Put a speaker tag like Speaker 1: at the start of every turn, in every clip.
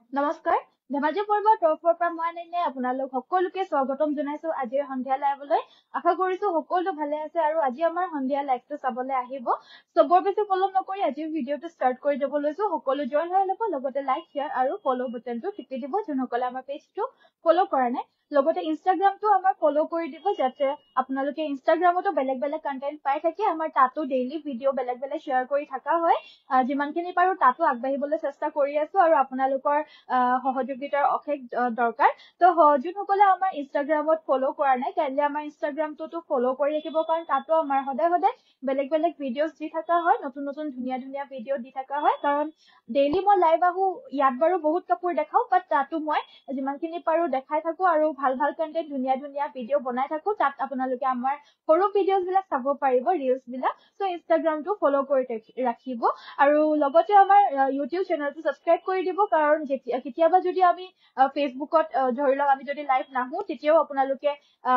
Speaker 1: নমস্কাৰ ধেমাজি পৰ্বৰ তৰফৰ পৰা মই আনিলে আপোনালোক সকলোকে স্বাগতম জনাইছো আজিৰ সন্ধিয়া লাইভলৈ আশা কৰিছো সকলো ভালে আছে আৰু আজি আমাৰ সন্ধিয়া লাইভটো চাবলৈ আহিব সবৰ বেছি ফলো নকৰি আজিৰ ভিডিঅটো ষ্টাৰ্ট কৰি যাব লৈছো সকলো জয়েন হৈ ল'ব লগতে লাইক শেয়াৰ আৰু ফলো বাটনটো টিপি দিব যোনসকলে আমাৰ পেজটো ফলো কৰা নাই লগতে ইনষ্টাগ্ৰামটো আমাৰ ফলো কৰি দিব যাতে আপোনালোকে ইনষ্টাগ্ৰামতো বেলেগ বেলেগ কন্টেন্ট পাই থাকে আমাৰ তাতো ডেইলি ভিডিঅ' বেলেগ বেলেগ শ্বেয়াৰ কৰি থকা হয় যিমানখিনি পাৰো তাতো আগবাঢ়িবলৈ চেষ্টা কৰি আছো আৰু আপোনালোকৰ সহযোগিতাৰ অশেষ দৰকাৰ তো যোনসকলে আমাৰ ইনষ্টাগ্ৰামত ফলো কৰা নাই কাইলৈ আমাৰ ইনষ্টাগ্ৰামটোতো ফলো কৰি ৰাখিব কাৰণ তাতো আমাৰ সদায় সদায় বেলেগ বেলেগ ভিডিঅ'জ দি থকা হয় নতুন নতুন ধুনীয়া ধুনীয়া ভিডিঅ' দি থকা হয় কাৰণ ডেইলি মই লাইভ আহো ইয়াত বাৰু বহুত কাপোৰ দেখাও বাট তাতো মই যিমানখিনি পাৰো দেখাই থাকো আৰু ভাল ভাল কন্টেন্ট ধুনীয়া ধুনীয়া ভিডিঅ' বনাই থাকো তাত আপোনালোকে আমাৰ সৰু ভিডিঅ'জ বিলাক চাব পাৰিব ৰিলছ বিলাক তো ইনষ্টাগ্ৰামটো ফলো কৰি ৰাখিব আৰু লগতে আমাৰ ইউটিউব চেনেলটো ছাবস্ক্ৰাইব কৰি দিব কাৰণ কেতিয়াবা যদি আমি ফেচবুকত ধৰি লওক আমি যদি লাইভ নাহো তেতিয়াও আপোনালোকে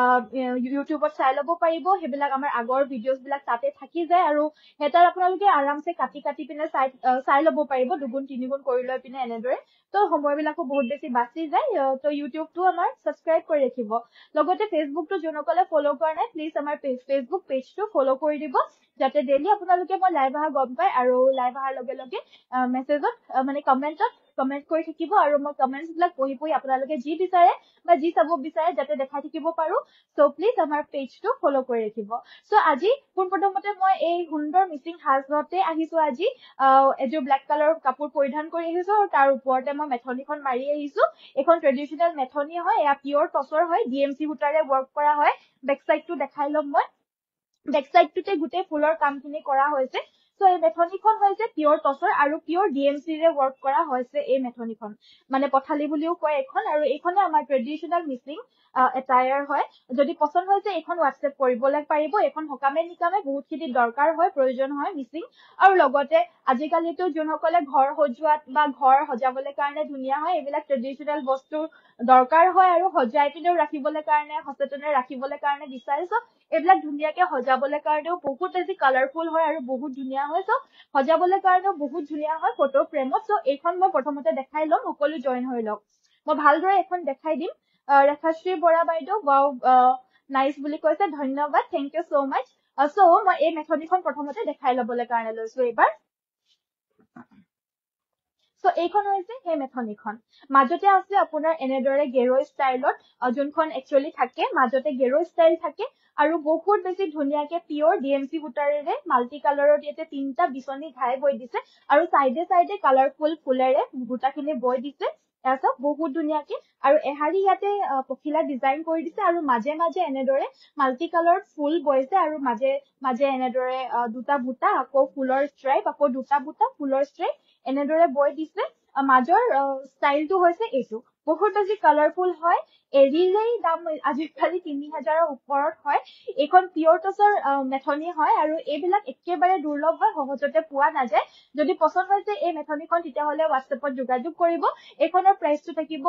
Speaker 1: ইউটিউবত চাই ল'ব পাৰিব সেইবিলাক আমাৰ আগৰ ভিডিঅ'জ বিলাক তাতে থাকি যায় আৰু হেতাৰ আপোনালোকে আৰামছে কাটি পিনে চাই ল'ব পাৰিব দুগুণ তিনিগুণ কৰি লৈ পিনে এনেদৰে তো সময়বিলাকো বহুত বেছি বাচি যায় তো ইউটিউবটো আমাৰ ছাবস্ক্ৰাইব কৰি ৰাখিব লগতে ফেচবুকটো যোনসকলে ফলো কৰা নাই প্লিজ আমাৰ ফেচবুক পেজটো ফলো কৰি দিব যাতে ডেইলি আপোনালোকে মই লাইভ অহা গম পায় আৰু লাইভ অহাৰ লগে লগে মেছেজত মানে কমেন্টত কমেন্ট কৰি থাকিব আৰু মই কমেন্টছ বিলাক পঢ়ি আপোনালোকে যি বিচাৰে বা যি চাব বিচাৰে যাতে দেখাই থাকিব পাৰো সো প্লিজ আমাৰ পেজটো ফলো কৰি ৰাখিব সো আজি পোনপ্ৰথমতে মই এই সুন্দৰ মিচিং সাজতে আহিছো আজি এযোৰ ব্লেক কালাৰৰ কাপোৰ পৰিধান কৰি আহিছো আৰু তাৰ ওপৰতে মই মেথনিখন মাৰি আহিছো এখন ট্ৰেডিচনেল মেথনি হয় এয়া পিয়ৰ টচৰ হয় ডিএমচি সূতাৰে ৱৰ্ক কৰা হয় বেক চাইডটো দেখাই ল'ম মই বেক চাইডটোতে গোটেই ফুলৰ কামখিনি কৰা হৈছে সো এই মেথনিখন হৈছে পিয়ৰ টচৰ আৰু পিয়ৰ ডিএমচি ৰে ৱৰ্ক কৰা হৈছে এই মেথনিখন মানে পথালি বুলিও কয় এখন আৰু এইখনে আমাৰ ট্ৰেডিচনেল মিচিং এটায়াৰ হয় যদি পছন্দ হৈছে এইখন হোৱাটছএপ কৰিবলৈ পাৰিব এখন সকামে নিকামে বহুতখিনি দৰকাৰ হয় প্ৰয়োজন হয় মিচিং আৰু লগতে আজিকালিতো যোনসকলে ঘৰ সজোৱাত বা ঘৰ সজাবলৈ কাৰণে ধুনীয়া হয় এইবিলাক ট্ৰেডিচনেল বস্তু দৰকাৰ হয় আৰু সজাই পিনেও ৰাখিবলৈ কাৰণে সচেতনে ৰাখিবলৈ কাৰণে বিচাৰিছো এইবিলাক ধুনীয়াকে সজাবলৈ কাৰণেও বহুত বেছি কালাৰফুল হয় আৰু বহুত ধুনীয়া হয় সো সজাবলৈ কাৰণেও বহুত ধুনীয়া হয় ফটো ফ্ৰেমত সো এইখন মই প্ৰথমতে দেখাই ল'ম সকলো জয়েন হৈ লওক মই ভালদৰে এখন দেখাই দিম ৰেখাশ্ৰী বৰা বাইদেউ ৱাও নাইস বুলি কৈছে ধন্যবাদ thank you so much so মই এই মেথনিখন প্ৰথমতে দেখাই ল'বলৈ কাৰণে লৈছো এইবাৰ সো এইখন হৈছে সেই মেথনিখন মাজতে আছে আপোনাৰ এনেদৰে গেৰো ষ্টাইলত যোনখন একচুৱেলি থাকে মাজতে গেৰো ষ্টাইল থাকে আৰু বহুত বেছি ধুনীয়াকে পিয়ৰ ডিএমচি সূতাৰেৰে মাল্টি কালাৰৰ ইয়াতে তিনিটা বিচনী ঘাই বৈ দিছে আৰু চাইডে চাইডে কালাৰফুল ফুলেৰে বুটাখিনি বৈ দিছে তাৰপিছত বহুত ধুনীয়াকে আৰু এহাৰি ইয়াতে পখিলা ডিজাইন কৰি দিছে আৰু মাজে মাজে এনেদৰে মাল্টি কালাৰ ফুল বৈছে আৰু মাজে মাজে এনেদৰে দুটা বুটা আকৌ ফুলৰ ষ্ট্ৰাইপ আকৌ দুটা বুটা ফুলৰ ষ্ট্ৰাইপ এনেদৰে বৈ দিছে মাজৰ ষ্টাইলটো হৈছে এইটো বহুত বেছি কালাৰফুল হয় এৰিৰেই দাম আজিকালি ৩,০০০ৰ ওপৰত হয় এইখন পিয়ৰ টচৰ মেথনি হয় আৰু এইবিলাক একেবাৰে দুৰ্লভ হয় সহজতে পোৱা নাযায় যদি পছন্দ হৈছে এই মেথনিখন তেতিয়াহ'লে হোৱাটছএপত যোগাযোগ কৰিব এইখনৰ প্ৰাইচটো থাকিব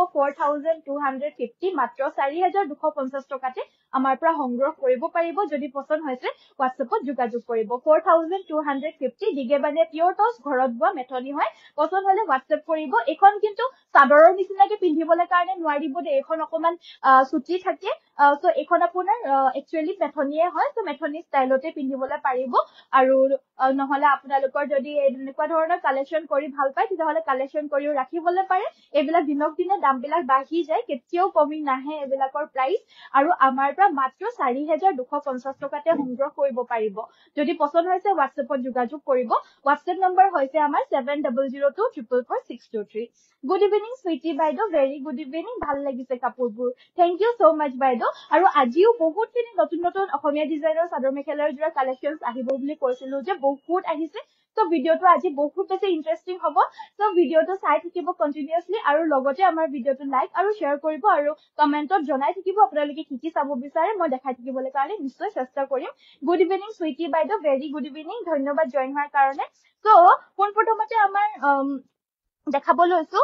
Speaker 1: 4,250 মাত্ৰ 4,250 টকাতে আমাৰ পৰা সংগ্ৰহ কৰিব পাৰিব যদি পছন্দ হৈছে হোৱাটছএপত যোগাযোগ কৰিব 4,250 দিগেবানে পিয়ৰ টচ ঘৰত বোৱা মেথনি হয় পছন্দ হলে হোৱাটছএপ কৰিব এইখন কিন্তু চাদৰৰ নিচিনাকে পিন্ধিবলৈ কাৰণে নোৱাৰিব দেই এইখন অকমান চুটি থাকে সো এইখন আপোনাৰ একচুৱেলি মেথনিয়ে হয় সো মেথনি ষ্টাইলতে পিন্ধিবলৈ পাৰিব আৰু নহলে আপোনালোকৰ যদি এনেকুৱা ধৰণৰ কালেকশ্যন কৰি ভাল পায় তেতিয়াহ'লে কালেকশ্যন কৰিও ৰাখিবলৈ পাৰে এইবিলাক দিনক দিনে দামবিলাক বাঢ়ি যায় কেতিয়াও কমি নাহে এইবিলাকৰ প্ৰাইচ আৰু আমাৰ পৰা মাত্ৰ 4,250 টকাতে সংগ্ৰহ কৰিব পাৰিব যদি পছন্দ হৈছে হোৱাটছএপত যোগাযোগ কৰিব হোৱাটছএপ নম্বৰ হৈছে আমাৰ 7002444623 গুড ইভিনিং সুইটি বাইদেউ ভেৰি গুড ইভিনিং ভাল লাগিছে কাপোৰবোৰ থেংক ইউ সো মাচ বাইদেউ আৰু আজিও বহুতখিনি নতুন নতুন অসমীয়া ডিজাইনৰ চাদৰ মেখেলাৰ যোৰা কালেকশ্যন আহিব বুলি কৈছিলো যে বহুত আহিছে তো ভিডিঅ'টো আজি বহুত বেছি ইন্টাৰেষ্টিং হ'ব তো ভিডিঅ'টো চাই থাকিব কন্টিনিউয়াছলি আৰু লগতে আমাৰ ভিডিঅ'টো লাইক আৰু শ্বেয়াৰ কৰিব আৰু কমেন্টত জনাই থাকিব আপোনালোকে কি কি চাব বিচাৰে মই দেখাই থাকিবলৈ কাৰণে নিশ্চয় চেষ্টা কৰিম গুড ইভিনিং সুইটি বাইদেউ ভেৰি গুড ইভিনিং ধন্যবাদ জইন হোৱাৰ কাৰণে তো পোনপ্ৰথমতে আমাৰ দেখাব লৈছো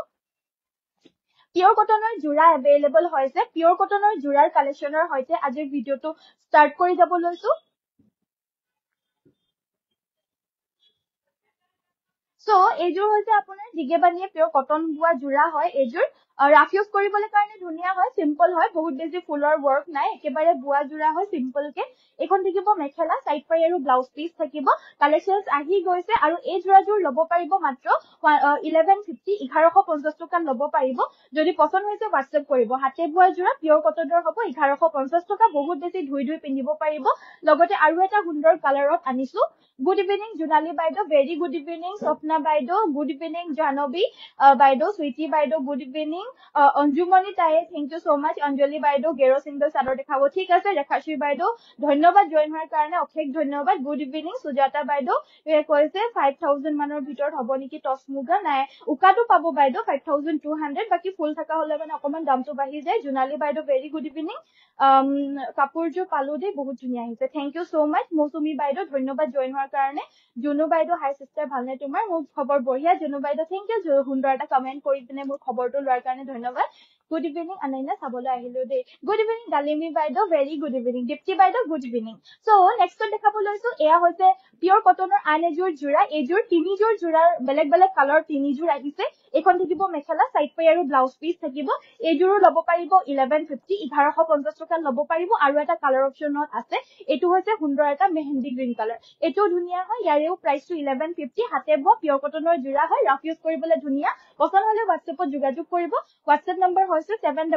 Speaker 1: পিয়ৰ কটনৰ যোৰা এভেইলেবল হৈছে পিয়ৰ কটনৰ যোৰাৰ কালেকশ্যনৰ সৈতে আজিৰ ভিডিঅ'টো ষ্টাৰ্ট কৰি যাব লৈছো সো এইযোৰ হৈছে আপোনাৰ দিগেবানিয়ে পিয়ৰ কটন বোৱা জোৰা হয় এইযোৰ ৰাফ ইউজ কৰিবলৈ কাৰণে ধুনীয়া হয় সিম্পল হয় বহুত বেছি ফুলৰ ৱৰ্ক নাই একেবাৰে বোৱা জোৰা হয় সিম্পল কে এখন থাকিব মেখেলা সাইড পাই আৰু ব্লাউজ পিস থাকিব কালেকশনস আহি গৈছে আৰু এই জোৰাযোৰ ল'ব পাৰিব মাত্ৰ 1150 1150 টকা ল'ব পাৰিব যদি পছন্দ হৈছে WhatsApp কৰিব হাতে বোৱা জোৰা পিয়ৰ কটনৰ হ'ব 1150 টকা বহুত বেছি ধুই ধুই পিন্ধিব পাৰিব লগতে আৰু এটা সুন্দৰ কালাৰত আনিছো গুড ইভিনিং জোনালী বাইদেউ ভেৰি গুড ইভিনিং স্বপ্না বাইদেউ গুড ইভিনিং জাহ্নবী বাইদেউ সুইটি বাইদেউ গুড ইভিনিং অঞ্জুমণি তায়ে thank you so much Anjali বাইদেউ গেৰো সিংগল চাদৰ দেখাব ঠিক আছে ৰেখাশ্ৰী বাইদেউ ধন্যবাদ জয়েন হোৱাৰ কাৰণে অশেষ ধন্যবাদ গুড ইভিনিং সুজাতা বাইদেউ কৈছে 5000 মানৰ ভিতৰত হ'ব নেকি টস মুগা নাই উকাটো পাব বাইদেউ 5200 বাকি ফুল থকা হলে মানে অকমান দামটো বাঢ়ি যায় জোনালী বাইদেউ ভেৰি গুড ইভিনিং কাপোৰযোৰ পালো দেই বহুত ধুনীয়া আহিছে thank you so much Mousumi বাইদেউ ধন্যবাদ জয়েন হোৱাৰ কাৰণে জুনু বাইদেউ হাই সিস্টাৰ ভালনে তোমাৰ মোৰ খবৰ বঢ়িয়া জুনু বাইদেউ থ্যাংক ইউ সুন্দৰ এটা কমেন্ট কৰি পিনে মোৰ খবৰটো লোৱাৰ কাৰণে ধন্যবাদ গুড ইভিনিং আনাইনা চাবলৈ আহিলো দেই গুড ইভিনিং ডালিমি বাইদেউ ভেৰি গুড ইভিনিং দীপ্তি বাইদেউ গুড ইভিনিং সো নেক্সট দেখাব লৈছো এয়া হৈছে পিয়ৰ কটনৰ আন এযোৰ জোৰা এইযোৰ তিনিযোৰ জোৰাৰ বেলেগ বেলেগ কালাৰ তিনিযোৰ আহিছে এখন থাকিব মেখেলা সাইড পাই আৰু ব্লাউজ পিস থাকিব এইযোৰো ল'ব পাৰিব 1150 1150 টকা ল'ব পাৰিব আৰু এটা কালাৰ অপচনত আছে এটো হৈছে সুন্দৰ এটা মেহেন্দি গ্ৰীণ কালাৰ এটো ধুনীয়া হয় ইয়াৰেও প্ৰাইসটো 1150 হাতে বোৱা পিয়ৰ কটনৰ জোৰা হয় ৰাফ ইউজ কৰিবলৈ ধুনীয়া পছন্দ হলে WhatsAppত যোগাযোগ কৰিব WhatsApp নম্বৰ হৈছে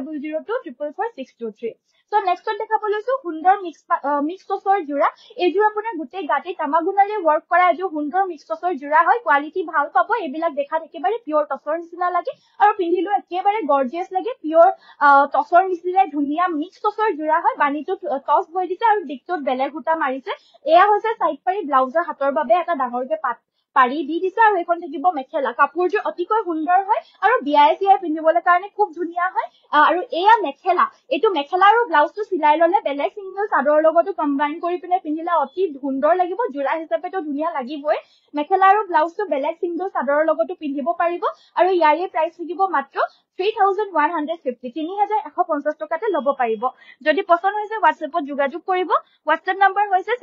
Speaker 1: 7002444623 সো নেক্সট দেখাব লৈছো সুন্দৰ মিক্স টছৰ জোৰা এইযোৰ আপোনাৰ গোটেই গাটি তামাগুনাৰে ওয়ার্ক কৰা এযোৰ সুন্দৰ মিক্স টছৰ জোৰা হয় কোৱালিটি ভাল পাব এইবিলাক দেখাত একেবাৰে পিয়ৰ টছৰ নিচিনা লাগে আৰু পিন্ধিলো একেবাৰে গৰ্জিয়াস লাগে পিয়ৰ টছৰ নিচিনা ধুনীয়া মিক্স টছৰ জোৰা হয় বানিটো টছ হৈ দিছে আৰু দিকটোত বেলেগ হুটা মাৰিছে এয়া হৈছে সাইড পাৰি ব্লাউজৰ হাতৰ বাবে এটা ডাঙৰকে পাৰি দি দিছে আৰু এখন থাকিব মেখেলা কাপোৰযোৰ অতিকৈ সুন্দৰ হয় আৰু বিয়াই চিয়াই পিন্ধিবলৈ কাৰণে খুব ধুনীয়া হয় আৰু এয়া মেখেলা এটো মেখেলা আৰু ব্লাউজটো সিলাই ললে বেলেগ সিঙ্গল চাদৰৰ লগতো কম্বাইন কৰি পিনে পিন্ধিলে অতি সুন্দৰ লাগিব জোৰা হিচাপেটো ধুনীয়া লাগিবই মেখেলা আৰু ব্লাউজটো বেলেগ সিঙ্গল চাদৰৰ লগতো পিন্ধিব পাৰিব আৰু ইয়াৰে প্ৰাইস থাকিব মাত্ৰ 3150 3150 টকাতে ল'ব পাৰিব যদি পছন্দ হৈছে WhatsAppত যোগাযোগ কৰিব WhatsApp নম্বৰ হৈছে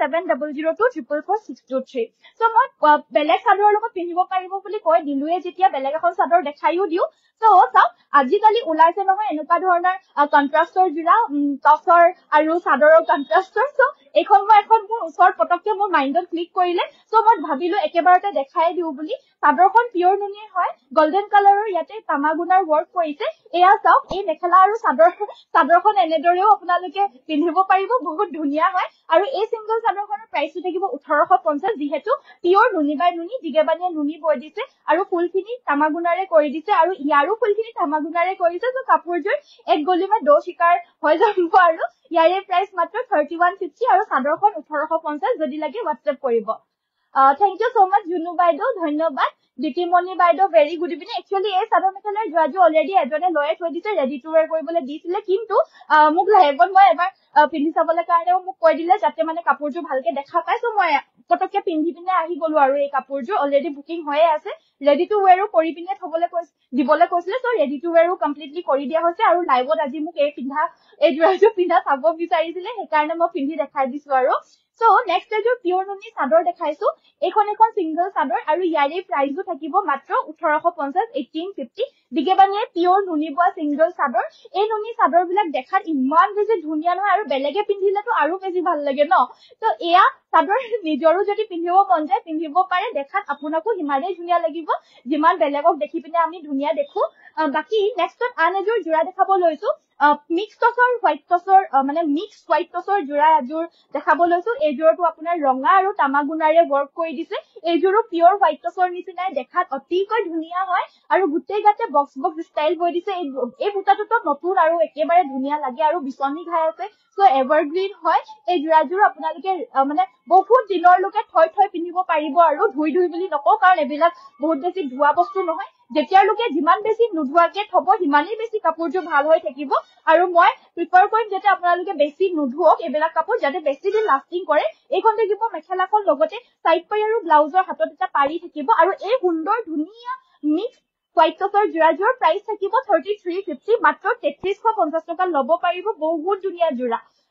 Speaker 1: 7002444623 সো মই বেলেগ চাদৰৰ লগত পিন্ধিব পাৰিব বুলি কৈ দিলুৱে যেতিয়া বেলেগ এখন চাদৰ দেখাইও দিও সো চাওক আজিকালি ওলাইছে নহয় এনেকুৱা ধৰণৰ কন্ট্ৰাস্টৰ জোৰা টছৰ আৰু চাদৰৰ কন্ট্ৰাস্টৰ সো এখন মোৰ ওচৰত পটককে মোৰ মাইন্ডত ক্লিক কৰিলে সো মই ভাবিলো একেবাৰতে দেখাই দিও বুলি চাদৰখন পিয়ৰ নুনিৰ হয় গোল্ডেন কালাৰৰ ইয়াতে তামাগুনাৰ ওয়ার্ক কৰিছে এয়া চাওক এই মেখেলা আৰু চাদৰখন এনেদৰেও আপোনালোকে পিন্ধিব পাৰিব বহুত ধুনীয়া হয় আৰু এই সিঙ্গল চাদৰখনৰ প্ৰাইসটো থাকিব 1850 যেহেতু পিয়ৰ নুনি বাই নুনি দিগেবানিয়ে নুনি বৈ দিছে আৰু ফুলখিনি তামাগুনাৰে কৰি দিছে আৰু ইয়াৰো ফুলখিনি তামাগুনাৰে কৰিছে সো কাপোৰযোৰ এক গলিমে দো শিকাৰ হৈ যাব আৰু ইয়াৰে প্ৰাইস মাত্ৰ 3150 আৰু চাদৰখন 1850 যদি লাগে WhatsApp কৰিব thank you so much Junu বাইদেউ ধন্যবাদ দিতিমণি বাইদেউ ভেৰি গুড ইভিনিং একচুয়ালি এই চাদৰ মেখেলাৰ জোৱাজো অলৰেডি এজনে লয়ে থৈ দিছে ৰেডি টু ওয়্যাৰ কৰিবলৈ দিছিলে কিন্তু মোক লাইভত মই এবাৰ পিন্ধি চাবলৈ কাৰণে মোক কৈ দিলে যাতে মানে কাপোৰযোৰ ভালকে দেখা পায় সো মই পটককে পিন্ধি পিনে আহি গলো আৰু এই কাপোৰযোৰ অলৰেডি বুকিং হৈয়ে আছে ৰেডি টু ওয়্যাৰো কৰি পিনে দিবলৈ কৈছিলে সো ৰেডি টু ওয়্যাৰো কমপ্লিটলি কৰি দিয়া হৈছে আৰু লাইভত আজি মোক এই জোৱাজো পিন্ধা চাব বিচাৰিছিলে সেইকাৰণে মই পিন্ধি দেখাই দিছো আৰু সো নেক্সট এযোৰ পিয়ৰ নুনি চাদৰ দেখাইছো এখন সিঙ্গল চাদৰ আৰু ইয়াৰে প্ৰাইসটো থাকিব মাত্ৰ 1850 1850 দিগেবানিয়ে পিয়ৰ নুনি বোৱা সিঙ্গল চাদৰ এই নুনি চাদৰ বিলাক দেখাত ইমান বেছি ধুনীয়া নহয় আৰু বেলেগে পিন্ধিলেতো আৰু বেছি ভাল লাগে ন তো এয়া চাদৰ নিজৰো যদি পিন্ধিব মন যায় পিন্ধিব পাৰে দেখাত আপোনাকো হিমানেই ধুনীয়া লাগিব যিমান বেলেগক দেখি পিনে আমি ধুনীয়া দেখো বাকি নেক্সটত আন এযোৰ জোৰা দেখাব লৈছো মিক্স টছৰ হোৱাইট টছৰ মানে মিক্স হোৱাইট টছৰ জোৰা এযোৰ দেখাব লৈছো এইযোৰটো আপোনাৰ ৰঙা আৰু তামাগুনাৰে ওয়ার্ক কৰি দিছে এইযোৰো পিয়ৰ হোৱাইট টছৰ নিচিনাই দেখাত অতিকৈ ধুনীয়া হয় আৰু গোটেই গাতে বক্স ষ্টাইল হৈ দিছে এই বুটাটোতো নতুন আৰু একেবাৰে ধুনীয়া লাগে আৰু বিচনী ঘাই আছে সো এভাৰগ্ৰীন হয় এই জোৰাযোৰ আপোনালোকে মানে বহুত দিনৰলৈকে থৈ পিন্ধিব পাৰিব আৰু ধুই বুলি নকওঁ কাৰণ এইবিলাক বহুত বেছি ধোৱা বস্তু নহয় যেতিয়ালৈকে যিমান বেছি নুধুৱাকে থব সিমানেই বেছি কাপোৰযোৰ ভাল হৈ থাকিব আৰু মই প্ৰিফাৰ কৰিম যাতে আপোনালোকে বেছি নুধুওক এইবিলাক কাপোৰ যাতে বেছি দিন লাষ্টিং কৰে এইখন থাকিব মেখেলাখন লগতে সাইড পাই আৰু ব্লাউজৰ হাতত এটা পাৰি থাকিব আৰু এই সুন্দৰ ধুনীয়া মিক্স হোৱাইট টছৰ জোৰাযোৰ প্ৰাইস থাকিব 3350 মাত্ৰ 3350 টকা ল'ব পাৰিব বহুত ধুনীয়া জোৰা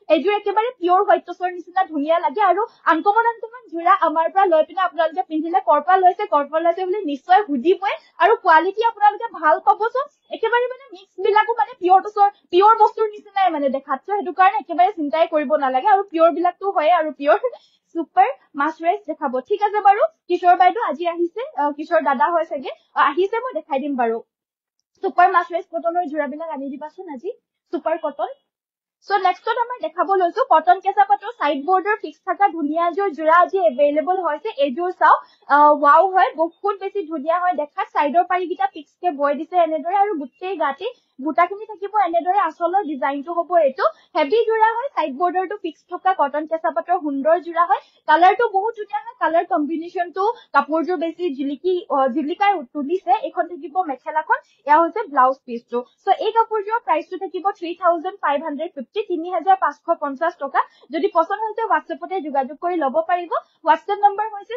Speaker 1: এইযোৰ একেবাৰে পিওৰ হোৱাইট টচৰ নিচিনা ধুনীয়া লাগে আৰু আনকমন জোৰা আমাৰ পৰা লৈ পিনে আপোনালোকে পিন্ধিলে কৰপৰা লৈছে বুলি নিশ্চয় সুধিবই আৰু কোৱালিটি আপোনালোকে ভাল পাব চোন একেবাৰে মানে মিক্স বিলাকো মানে পিওৰ বস্তুৰ নিচিনাই মানে দেখাত সেইটো কাৰণে একেবাৰে চিন্তাই কৰিব নালাগে আৰু পিওৰ বিলাকটো হয় আৰু পিওৰ সুপাৰ মাছৰাইজ দেখাব ঠিক আছে বাৰু কিশোৰ বাইদেউ আজি আহিছে কিশোৰ দাদা হয় চাগে আহিছে মই দেখাই দিম বাৰু সুপাৰ মাছৰাইজ কটনৰ জোৰাবিলাক আনি দিবাচোন আজি super cotton So next one আমাৰ দেখাব লৈছো কটন কেঁচা পাটৰ সাইড বৰ্ডাৰ ফিক্স থকা ধুনীয়া জোৰা আজি এভেইলেবল হৈছে এইযোৰ চাও ওয়াও হয় বহুত বেছি ধুনীয়া হয় দেখা সাইডৰ পাৰিকিটা ফিক্স কে বয় দিছে এনেদৰে আৰু গুটেই গাটি বুটাখিনি থাকিব এনেদৰে আসলৰ ডিজাইনটো হ'ব এটো হেভি জোৰা হয় সাইড বৰ্ডাৰটো ফিক্স থকা কটন কেঁচা পাটৰ সুন্দৰ জোৰা হয় কালাৰটো বহুত ধুনীয়া হয় কালাৰ কম্বিনেশনটো কাপোৰযোৰ বেছি জিলিকাই তুলিছে এখন থাকিব মেখেলাখন এয়া হৈছে ব্লাউজ পিসটো সো এই কাপোৰযোৰৰ প্ৰাইসটো থাকিব 3550 3550 টকা যদি পছন্দ হৈছে WhatsAppতে যোগাযোগ কৰি লব পাৰিব WhatsApp নম্বৰ হৈছে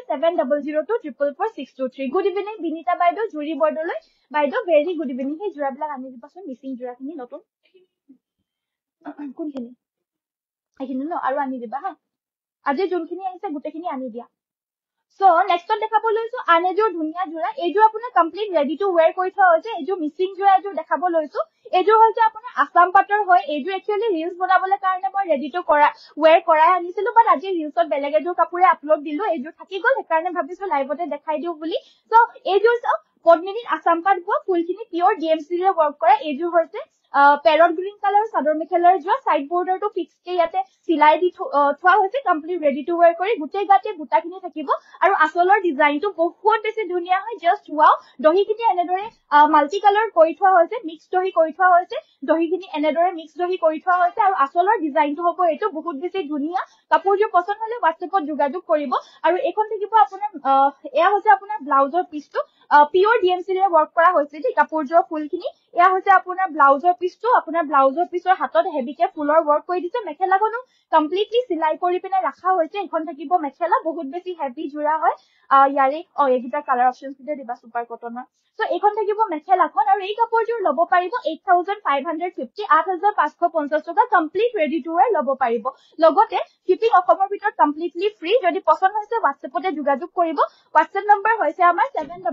Speaker 1: 7002444623 গুড ইভিনিং বিনিতা বাইদেউ জুৰি বৰ্ডলৈ বাইদেউ ভেৰি গুড ইভিনিং হে জোৰাবিলাক আনি দিবাচোন মিছিং জোৰাখিনি নতুন কোনখিনি এইখিনি ন আৰু আনি দিবা হা আজি যোনখিনি আহিছে গুটেখিনি আনি দিয়া So next one দেখাব লৈছো আন এযোৰ ধুনীয়া জোৰা এইযোৰ আপোনাৰ কমপ্লিট ৰেডি টু ওয়্যাৰ কৰি থোৱা হৈছে এইযোৰ মিছিং জোৰা এযোৰ দেখাব লৈছো এইযোৰ হৈছে আপোনাৰ আসাম পাটৰ হয় এইযোৰ একচুয়ালি ৰিলস বনাবলৈ কাৰণে মই ৰেডি টু ওয়্যাৰ কৰাই আনিছিলো বাট আজি ৰিলসত বেলেগ এযোৰ কাপোৰে আপলোড দিলো এইযোৰ থাকি গল সেইকাৰণে ভাবিছো লাইভতে দেখাই দিও বুলি সো এইযোৰ পদ্মিনীত আসাম পাট বোৱা ফুলখিনি পিওৰ ডিএমসি ৰে ওয়ার্ক কৰা এইযোৰ হৈছে পেৰট গ্ৰীন কালাৰ চাদৰ মেখেলাৰ যোৱা সাইড বৰ্ডাৰটো ফিক্স কে ইয়াতে সিলাই দি থোৱা হৈছে কমপ্লিট ৰেডি টু ওয়্যাৰ কৰি গুটেই গাতে বুটাখিনি থাকিব আৰু আসলৰ ডিজাইনটো বহুত বেছি ধুনীয়া হয় জাস্ট ওয়াও দহিখিনি এনেদৰে মাল্টি কালাৰ কৰি থোৱা হৈছে মিক্স দহি কৰি থোৱা হৈছে দহিখিনি এনেদৰে মিক্স দহি কৰি থোৱা হৈছে আৰু আসলৰ ডিজাইনটো হ'ব এটো বহুত বেছি ধুনীয়া কাপোৰযোৰ পছন্দ হলে WhatsAppত যোগাযোগ কৰিব আৰু এখন থাকিব আপোনাৰ এয়া হৈছে আপোনাৰ ব্লাউজৰ পিসটো পিওৰ ডিএমসি ৰে ওয়ার্ক কৰা হৈছে ঠিক কাপোৰযোৰ ফুলখিনি এয়া হৈছে আপোনাৰ ব্লাউজৰ পিসটো আপোনাৰ ব্লাউজৰ পিসৰ হাতত হেভিকে ফুলৰ ওয়ার্ক কৰি দিছে মেখেলাখনো কমপ্লিটলি সিলাই কৰি পিনে ৰাখা হৈছে এখন থাকিব মেখেলা বহুত বেছি হেভি জোৰা হয় ইয়াৰে এইগিটা কালাৰ অপশনস দিতে দিবা সুপাৰ কটনৰ সো এখন থাকিব মেখেলাখন আৰু এই কাপোৰযোৰ লব পাৰিব 8550 8550 টকা কমপ্লিট ৰেডি টু ওয়্যাৰ লব পাৰিব লগতে শিপিং অসমৰ ভিতৰত কমপ্লিটলি ফ্ৰী যদি পছন্দ হৈছে WhatsAppতে যোগাযোগ কৰিব WhatsApp নম্বৰ হৈছে আমাৰ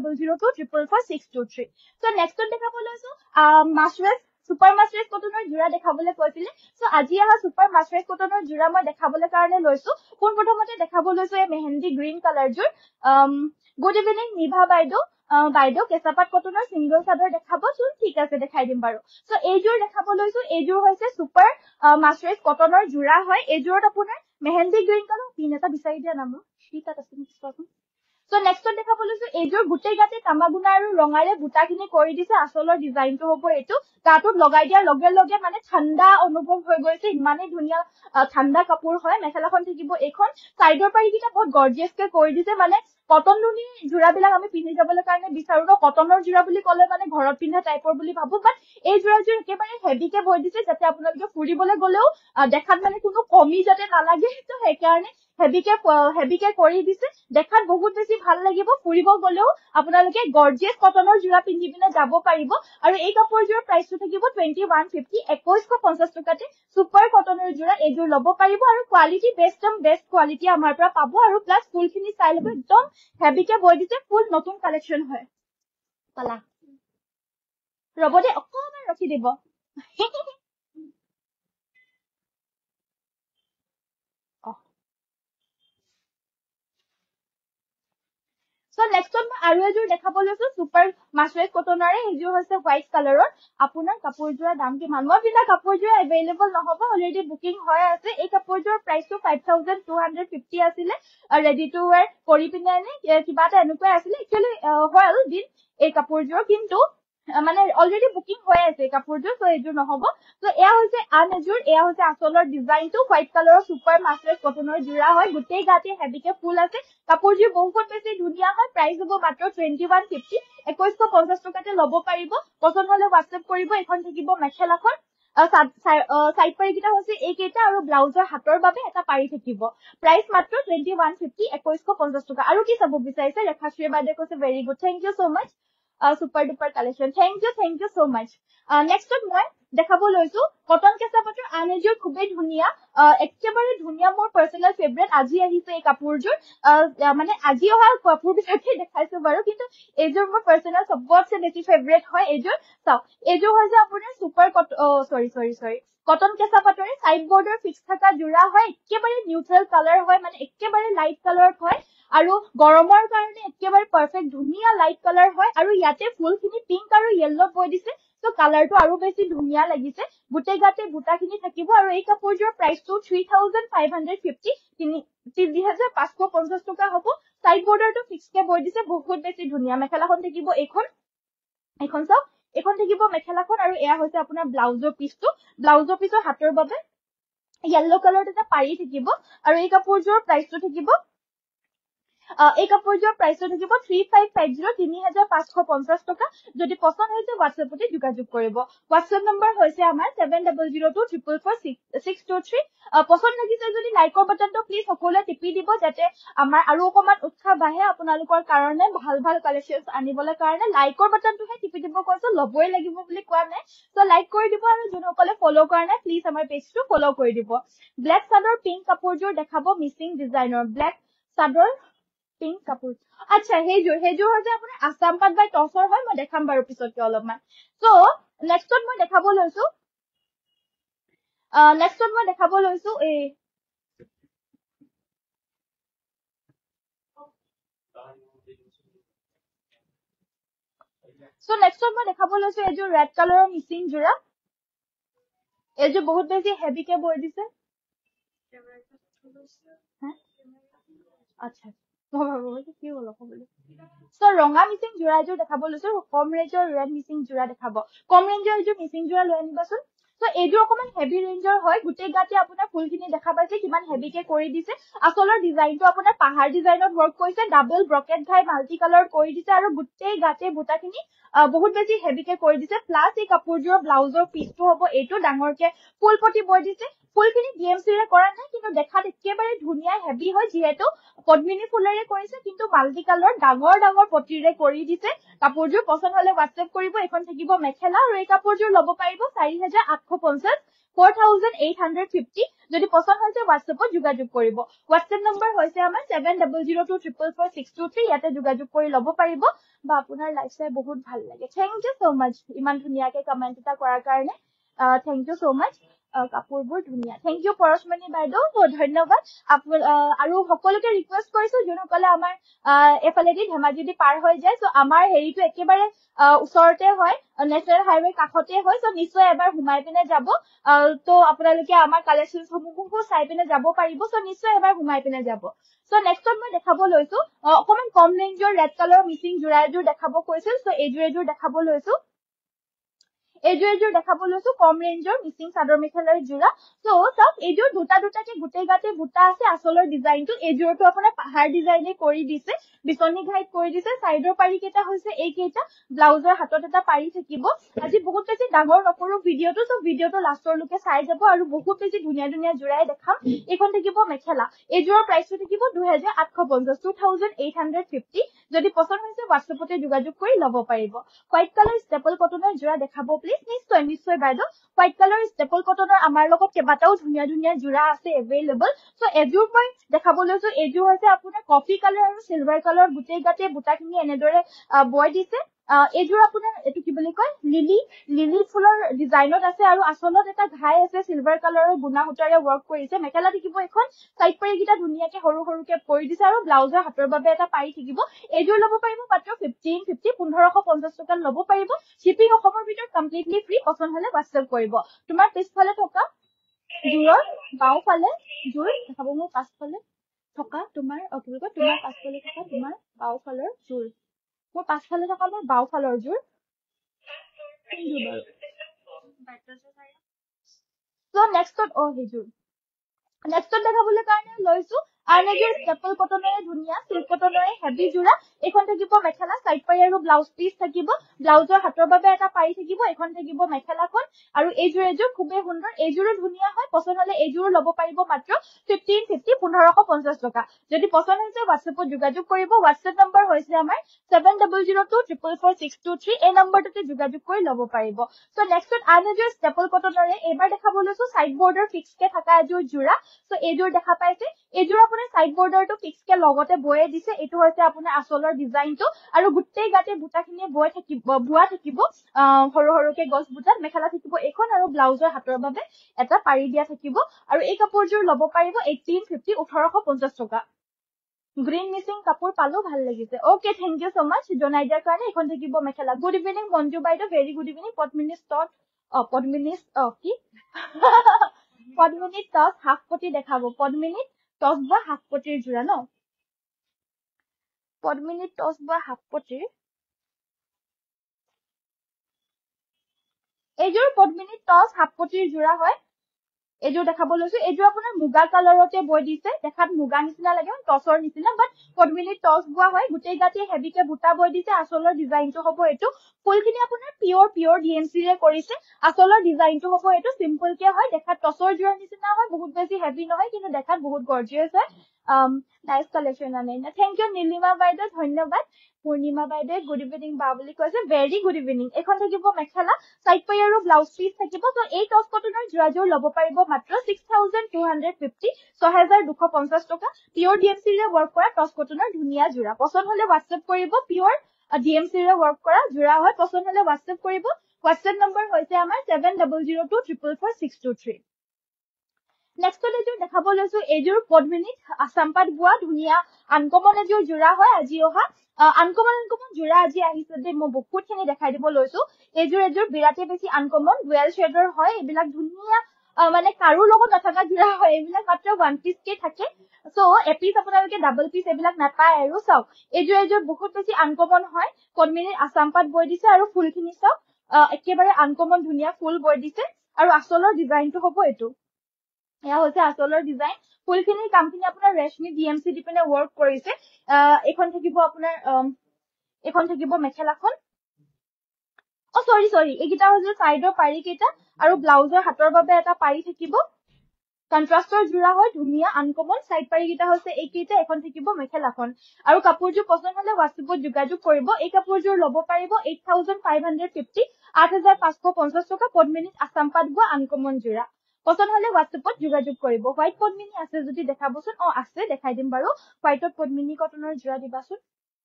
Speaker 1: 7002444623 সো নেক্সট দেখাব লৈছো মাছৰাইজ সুপাৰ মাছৰাইজ কটনৰ জোৰা দেখাবলৈ কৈছিলে সো আজি আহা সুপাৰ মাছৰাইজ কটনৰ জোৰা মই দেখাবলৈ কাৰণে লৈছো কোন প্ৰথমতে দেখাব লৈছো এই মেহেন্দি গ্ৰীন কালাৰ জোৰ গুড ইভিনিং নিভা বাইদেউ বাইদেউ কেঁচাপাট কটনৰ সিঙ্গল চাদৰ দেখাবচোন ঠিক আছে দেখাই দিম বাৰু সো এইযোৰ দেখাব লৈছো এইযোৰ হৈছে সুপাৰ মাছৰাইজ কটনৰ জোৰা হয় এইযোৰত আপোনাৰ মেহেন্দি গ্ৰীন কালাৰ পিন এটা বিচাৰি দিয়া নাম ঠিক আছে নিশ্চয় So next one দেখাব লৈছো এইযোৰ গুটেই গাতে তামাগুনা আৰু ৰঙাৰে বুটাখিনি কৰি দিছে আসলৰ ডিজাইনটো হ'ব এটো কাটত লগাই দিয়াৰ লগে লগে মানে ঠাণ্ডা অনুভৱ হৈ গৈছে ইমানে ধুনীয়া ঠাণ্ডা কাপোৰ হয় মেখেলাখন থাকিব এখন সাইডৰ পাৰিকিটা বহুত গৰ্জিয়াস কে কৰি দিছে মানে কটন দুনি জোৰাবিলাক আমি পিন্ধি যাবলৈ কাৰণে বিচাৰো ন কটনৰ জোৰা বুলি ক'লে মানে ঘৰত পিন্ধা টাইপৰ বুলি ভাবো বাট এই জোৰাযোৰ একেবাৰে হেভিকে বৈ দিছে যাতে আপোনালোকে ফুৰিবলৈ গলেও দেখাত মানে কোনো কমি যাতে নালাগে তো সেইকাৰণে হেভিকে কৰি দিছে দেখাত বহুত বেছি ভাল লাগিব ফুৰিব গলেও আপোনালোকে গৰ্জিয়াস কটনৰ জোৰা পিন্ধি পিনে যাব পাৰিব আৰু এই কাপোৰযোৰ প্ৰাইসটো থাকিব 2150 2150 টকাতে সুপাৰ কটনৰ জোৰা এইযোৰ লব পাৰিব আৰু কোৱালিটি বেষ্ট কোৱালিটি আমাৰ পৰা পাব আৰু প্লাস ফুলখিনি চাই লব একদম হেভিকে বৈ দিছে ফুল নতুন কালেকশন হয় পালা ৰবদে অকমান ৰখি দিব So next one আৰু এযোৰ দেখাব লৈছো সুপাৰ মাছৰাইজ কটনৰে এইযোৰ হৈছে হোৱাইট কালাৰৰ আপোনাৰ কাপোৰযোৰৰ দাম কিমান মই বিনা কাপোৰযোৰ এভেইলেবল নহব অলৰেডি বুকিং হৈ আছে এই কাপোৰযোৰৰ প্ৰাইসটো 5250 আছিল ৰেডি টু ওয়্যাৰ কৰি পিনে কিবা এটা এনেকৈ আছিল একচুয়ালি হল দিন এই কাপোৰযোৰ কিন্তু মানে অলৰেডি বুকিং হৈ আছে কাপোৰযোৰ সো এইযোৰ নহব সো এয়া হৈছে আন এযোৰ এয়া হৈছে আসলৰ ডিজাইনটো হোৱাইট কালাৰৰ সুপাৰ মাছৰাইজ কটনৰ জোৰা হয় গুটেই গাতে হেভিকে ফুল আছে কাপোৰযোৰ বহুত বেছি ধুনীয়া হয় প্ৰাইস হ'ব মাত্ৰ 2150 2150 টকাতে লব পাৰিব পছন্দ হলে WhatsApp কৰিব এখন থাকিব মেখেলাখন সাইড পাৰিকিটা হৈছে এইকেইটা আৰু ব্লাউজৰ হাতৰ বাবে এটা পাৰি থাকিব প্ৰাইস মাত্ৰ 2150 2150 টকা আৰু কি চাব বিচাৰিছে ৰেখাশ্ৰী বাইদেউ কৈছে very good thank you so much super duper collection thank you so much next one মই দেখাব লৈছো কটন কেঁচা পাটৰ আন এযোৰ খুবেই ধুনীয়া একেবাৰে ধুনীয়া মোৰ পাৰ্চনেল ফেভৰেট আজি আহিছে এই কাপোৰযোৰ মানে আজি অহা কাপোৰবিলাকে দেখাইছো বাৰু কিন্তু এইযোৰ মোৰ পাৰ্চনেল চবতছে বেছি ফেভৰেট হয় এইযোৰ চাওক এইযোৰ হৈছে আপোনাৰ ছুপাৰ সৰি কটন কেঁচা পাটৰে সাইড বৰ্ডৰ ফিক্স থকা জোৰা হয় একেবাৰে নিউট্ৰেল কালাৰ হয় মানে একেবাৰে লাইট কালাৰত হয় আৰু গৰমৰ কাৰণে একেবাৰে পাৰফেক্ট ধুনীয়া লাইট কালাৰ হয় আৰু ইয়াতে ফুলখিনি পিংক আৰু য়েল্লো বৈ দিছে তো কালাৰটো আৰু বেছি ধুনীয়া লাগিছে গোটেই গাতে বুটাখিনি থাকিব আৰু এই কাপোৰযোৰ প্ৰাইচটো 3550 3550 টকা হ'ব সাইড বৰ্ডাৰটো ফিক্সকে বৈ দিছে বহুত বেছি ধুনীয়া মেখেলাখন থাকিব এইখন চাওক এইখন থাকিব মেখেলাখন আৰু এয়া হৈছে আপোনাৰ ব্লাউজৰ পিছৰ হাতৰ বাবে য়েল্লো কালাৰত এটা পাৰি থাকিব আৰু এই কাপোৰযোৰৰ প্ৰাইচটো থাকিব 3550 3550 টকা যদি পছন্দ হৈছে হোৱাটছএপতে যোগাযোগ কৰিব হোৱাটছএপ নম্বৰ হৈছে আমাৰ 7002444623 পছন্দ লাগিছে যদি লাইকৰ বাটনটো প্লিজ সকলোৱে টিপি দিব যাতে আমাৰ আৰু অকমান উৎসাহ বাঢ়ে আপোনালোকৰ কাৰণে ভাল কালেকচনছ আনিবলৈ কাৰণে লাইকৰ বাটনটোহে টিপি দিব কৈছো ল'বই লাগিব বুলি কোৱা নাই সো লাইক কৰি দিব আৰু যোনসকলে ফলো কৰা নাই প্লিজ আমাৰ পেজটো ফলো কৰি দিব ব্লেক চাদৰ পিংক কাপোৰযোৰ দেখাব মিচিং ডিজাইনৰ ব্লেক চাদৰ পিংক কাপোৰ আচ্ছা সেইযোৰ হৈছে আপোনাৰ আছাম পাট বাই টছৰ হয় মই দেখাম বাৰু পিছতকে অলপমান সো নেক্সটত মই দেখাব লৈছো এই সো নেক্সটত মই দেখাব লৈছো এইযোৰ ৰেড কালাৰৰ মিচিং জোৰা এইযোৰ বহুত বেছি হেভিকে বৈ দিছে আচ্ছা মই ভাবো কি হল ক'বলৈ সো ৰঙা মিচিং জোৰা এযোৰ দেখাব লৈছো কম ৰেঞ্জৰ ৰেড মিচিং জোৰা দেখাব কম ৰেঞ্জৰ এযোৰ মিচিং জোৰা লৈ আনিবাচোন সো এইযোৰ অকমান হেভি ৰেঞ্জৰ হয় গোটেই গাতে আপোনাৰ ফুলখিনি দেখা পাইছে কিমান হেভিকে কৰি দিছে আচলৰ ডিজাইনটো আপোনাৰ পাহাৰ ডিজাইনত ৱৰ্ক কৰিছে ডাবল ব্ৰকেট ঘাই মাল্টি কালাৰ কৰি দিছে আৰু গোটেই গাতে বুটাখিনি বহুত বেছি হেভিকে কৰি দিছে প্লাছ এই কাপোৰযোৰৰ ব্লাউজৰ পিচটো হ'ব এইটো ডাঙৰকে ফুলপটি বৈ দিছে ফুলখিনি ডিএমচিৰে কৰা নাই কিন্তু দেখাত একেবাৰে ধুনীয়া হেভি হয় যিহেতু পদ্মিনী ফুলেৰে কৰিছে কিন্তু মাল্টি কালাৰ ডাঙৰ পটিৰে কৰি দিছে কাপোৰযোৰ পছন্দ হলে হোৱাটছএপ কৰিব এখন থাকিব মেখেলা আৰু এই কাপোৰযোৰ ল'ব পাৰিব 4850 4850 যদি পছন্দ হৈছে হোৱাটছএপত যোগাযোগ কৰিব হোৱাটছএপ নম্বৰ হৈছে আমাৰ 7002444623 ইয়াতে যোগাযোগ কৰি ল'ব পাৰিব বা আপোনাৰ লাইফ চাই বহুত ভাল লাগে থেংক ইউ সো মাচ ইমান ধুনীয়াকে কমেন্ট এটা কৰাৰ কাৰণে থেংক ইউ সো মাচ কাপোৰবোৰ ধুনীয়া থেংক ইউ পৰশমণি বাইদেউ ধন্যবাদ আৰু সকলোকে ৰিকুৱেষ্ট কৰিছো যোনসকলে আমাৰ এফালেদি ধেমাজিদি পাৰ হৈ যায় সো আমাৰ হেৰিটো একেবাৰে ওচৰতে হয় নেশ্যনেল হাইৱে কাষতে হয় সো নিশ্চয় এবাৰ সোমাই পিনে যাব তো আপোনালোকে আমাৰ কালেকচনসমূহো চাই পিনে যাব পাৰিব সো নিশ্চয় এবাৰ সোমাই পিনে যাব সো নেক্সটত মই দেখাব লৈছো অকমান কম ৰেঞ্জৰ ৰেড কালাৰ মিচিং জোৰা এযোৰ দেখাব কৈছিল সো এইযোৰ দেখাব লৈছো দেখাব লৈছো কম ৰেঞ্জৰ মিচিং চাদৰ মেখেলাৰ জোৰা সো চাওক এইযোৰ দুটাকে গোটেই গাতে বুটা আছে আচলৰ ডিজাইনটো এইযোৰটো আপোনাৰ পাহাৰ ডিজাইনে কৰি দিছে বিচনী ঘাইত কৰি দিছে সাইডৰ পাৰি কেইটা হৈছে এই কেইটা ব্লাউজৰ হাতত এটা পাৰি থাকিব আজি বহুত বেছি ডাঙৰ নকৰো ভিডিঅটো সো ভিডিঅটো লাষ্টৰলৈকে চাই যাব আৰু বহুত বেছি ধুনীয়া জোৰাই দেখাম এইখন থাকিব মেখেলা এইযোৰৰ প্ৰাইচটো থাকিব 2850 2850 যদি পছন্দ হৈছে হোৱাটছএপতে যোগাযোগ কৰি ল'ব পাৰিব হোৱাইট কালাৰ ষ্টেপল কটনৰ জোৰা দেখাব প্লিজ নিশ্চয় বাইদেউ হোৱাইট কালাৰ ষ্টেপল কটনৰ আমাৰ লগত কেইবাটাও ধুনীয়া জোৰা আছে এভেইলেবল সো এযোৰ মই দেখাব লৈছো এইযোৰ হৈছে আপোনাৰ কফি কালাৰ আৰু চিলভাৰ কালাৰ গোটেই গাতে বুটাখিনি এনেদৰে বৈ দিছে এইযোৰ আপোনাৰ এটো কি বুলি কয় লিলি ফুলৰ ডিজাইনত আছে আৰু আচলত এটা ঘাই আছে চিলভাৰ কালাৰৰ গুণা সূতাৰে ৱৰ্ক কৰিছে মেখেলা থাকিব এখন সাইড পাৰিকেইটা ধুনীয়াকে সৰুকে কৰি দিছে আৰু ব্লাউজৰ হাতৰ বাবে এটা পাৰি থাকিব এইযোৰ ল'ব পাৰিব মাত্ৰ 1550 টকাত ল'ব পাৰিব শিপিং অসমৰ ভিতৰত কমপ্লিটলি ফ্ৰী পছন্দ হলে হোৱাটছএপ কৰিব তোমাৰ পিছফালে থকা জোৰৰ বাওঁফালে জোৰ দেখাব মোৰ পাছফালে থকা তোমাৰ তোমাৰ পাছফালে থকা তোমাৰ বাওঁফালৰ জোৰ মোৰ পাছফালে থকা মোৰ বাওঁফালৰ জোৰ সো নেক্সটত সেইযোৰ নেক্সটত দেখাবলৈ কাৰণে লৈছো আৰ্নেজৰ ষ্টেপল কটনৰে ধুনীয়া চিল্ক কটনৰে হেভি জোৰা এখন থাকিব মেখেলা সাইড পাৰি আৰু ব্লাউজ পিস থাকিব ব্লাউজৰ হাতৰ বাবে এটা পাৰি থাকিব এখন থাকিব মেখেলাখন আৰু এইযোৰ খুবেই সুন্দৰ এইযোৰো ধুনীয়া হয় পছন্দ হলে এইযোৰো ল'ব পাৰিব মাত্ৰ 1550 1550 টকা যদি পছন্দ হৈছে WhatsAppত যোগাযোগ কৰিব WhatsApp নম্বৰ হৈছে আমাৰ 7002444623 এই নম্বৰটোতে যোগাযোগ কৰি ল'ব পাৰিব সো নেক্সট আৰ্নেজৰ ষ্টেপল কটনৰে এবাৰ দেখাব লৈছো সাইড বৰ্ডাৰ ফিক্স কে থকা এযোৰ জোৰা সো এইযোৰ দেখা পাইছে এইযোৰ আপোনাৰ সাইড বৰ্ডাৰটো ফিক্স কে লগতে বয়ে দিছে এইটো হৈছে আপোনাৰ আসলৰ ডিজাইনটো আৰু গুটেই গাতে বুটাখিনি বয় থাকিব বুৱা থাকিব সৰু সৰুকে গছ বুটাত মেখেলা থাকিব এখন আৰু ব্লাউজৰ হাতৰ বাবে এটা পাৰি দিয়া থাকিব আৰু এই কাপোৰযোৰ ল'ব পাৰিব 1850 1850 টকা গ্ৰীন মিচিং কাপোৰ পালো ভাল লাগিছে okay thank you so much জনাই দিয়াৰ কাৰণে এখন থাকিব মেখেলা গুড ইভিনিং মঞ্জু বাইদেউ ভেৰি গুড ইভিনিং পদ্মিনী কি পদ্মিনী টস হাফ পটি দেখাব পদ্মিনী টস বা হাফ পটিৰ জোৰা ন পদ্মিনী টস বা হাফ পটিৰ এইযোৰ পদ্মিনী টস হাফ পটিৰ জোৰা হয় এইযোৰ দেখাব লৈছো এইযোৰ আপোনাৰ মুগা কালাৰতে বৈ দিছে দেখাত মুগা নিচিনা লাগে টসৰ নিচিনা বাট পদ্মিনী টস বোৱা হয় গুটেই গাতে হেভিকে বুটা বৈ দিছে আসলৰ ডিজাইনটো হ'ব এইটো ফুলখিনি আপোনাৰ পিওৰ ডিএমসি ৰে কৰিছে আসলৰ ডিজাইনটো হ'ব এইটো সিম্পল কে হয় দেখাত টসৰ জোৰ নিচিনা হয় বহুত বেছি হেভি নহয় কিন্তু দেখাত বহুত গৰ্জিয়াস হয় নাইস কালেকশন আনে থ্যাংক ইউ নীলিমা বাইদেউ ধন্যবাদ পূৰ্ণিমা বাইদেউ গুড ইভিনিং বা বুলি কৈছে ভেৰি গুড ইভিনিং এখন থাকিব মেখেলা সাইড পাই আৰু ব্লাউজ পিস থাকিব তো এই টস কটনৰ জোৰাজোৰ ল'ব পাৰিব মাত্ৰ 6250 6250 টকা পিওৰ ডিএমসি ৰে ওয়ার্ক কৰা টস কটনৰ ধুনীয়া জোৰা পছন্দ হলে WhatsApp কৰিব পিওৰ ডিএমসি ৰে ওয়ার্ক কৰা জোৰা হয় পছন্দ হলে WhatsApp কৰিব WhatsApp নম্বৰ হৈছে আমাৰ 7002444623 নেক্সট এযোৰ দেখাব লৈছো এইযোৰ পদ্মিনী আসামপাত বোৱা ধুনীয়া আনকমন এযোৰ জোৰা হয় আজি অহা আনকমন জোৰা আজি আহিছে যে মই বহুতখিনি দেখাই দিব লৈছো এইযোৰ বিৰাটে বেছি আনকমন ডুৱেল শেডৰ হয় এইবিলাক ধুনীয়া মানে কাৰো লগত নথকা জোৰা হয় এইবিলাক মাত্ৰ ওৱান পিস কে থাকে সো এপিস আপোনালোকে ডাবল পিস এইবিলাক নাপায় আৰু চাওক এইযোৰ বহুত বেছি আনকমন হয় পদ্মিনীৰ আসামপাত বৈ দিছে আৰু ফুলখিনি চাওক একেবাৰে আনকমন ধুনীয়া ফুল বৈ দিছে আৰু আসলৰ ডিজাইনটো হ'ব এইটো এয়া হৈছে আসলৰ ডিজাইন ফুলখিনিৰ কামখিনি আপোনাৰ ৰেশমি ডিএমসি দি পিনে ওয়ার্ক কৰিছে এখন থাকিব আপোনাৰ এখন থাকিব মেখেলাখন সৰি এইকিটা হৈছে সাইডৰ পাৰি কেইটা আৰু ব্লাউজৰ হাতৰ বাবে এটা পাৰি থাকিব কন্ট্ৰাস্টৰ জোৰা হয় ধুনীয়া আনকমন সাইড পাৰি কেইটা হৈছে এইকেইটা এখন থাকিব মেখেলাখন আৰু কাপোৰযোৰ পছন্দ হলে WhatsAppত যোগাযোগ কৰিব এই কাপোৰযোৰ ল'ব পাৰিব 8550 8550 টকা পদ্মিনী আসামপাত বোৱা আনকমন জোৰা পছন্দ হলে WhatsAppত যোগাযোগ কৰিব হোৱাইট পদ্মিনী আছে যদি দেখাবচোন আছে দেখাই দিম বাৰু হোৱাইটত পদ্মিনী কটনৰ জোৰা দিবাচোন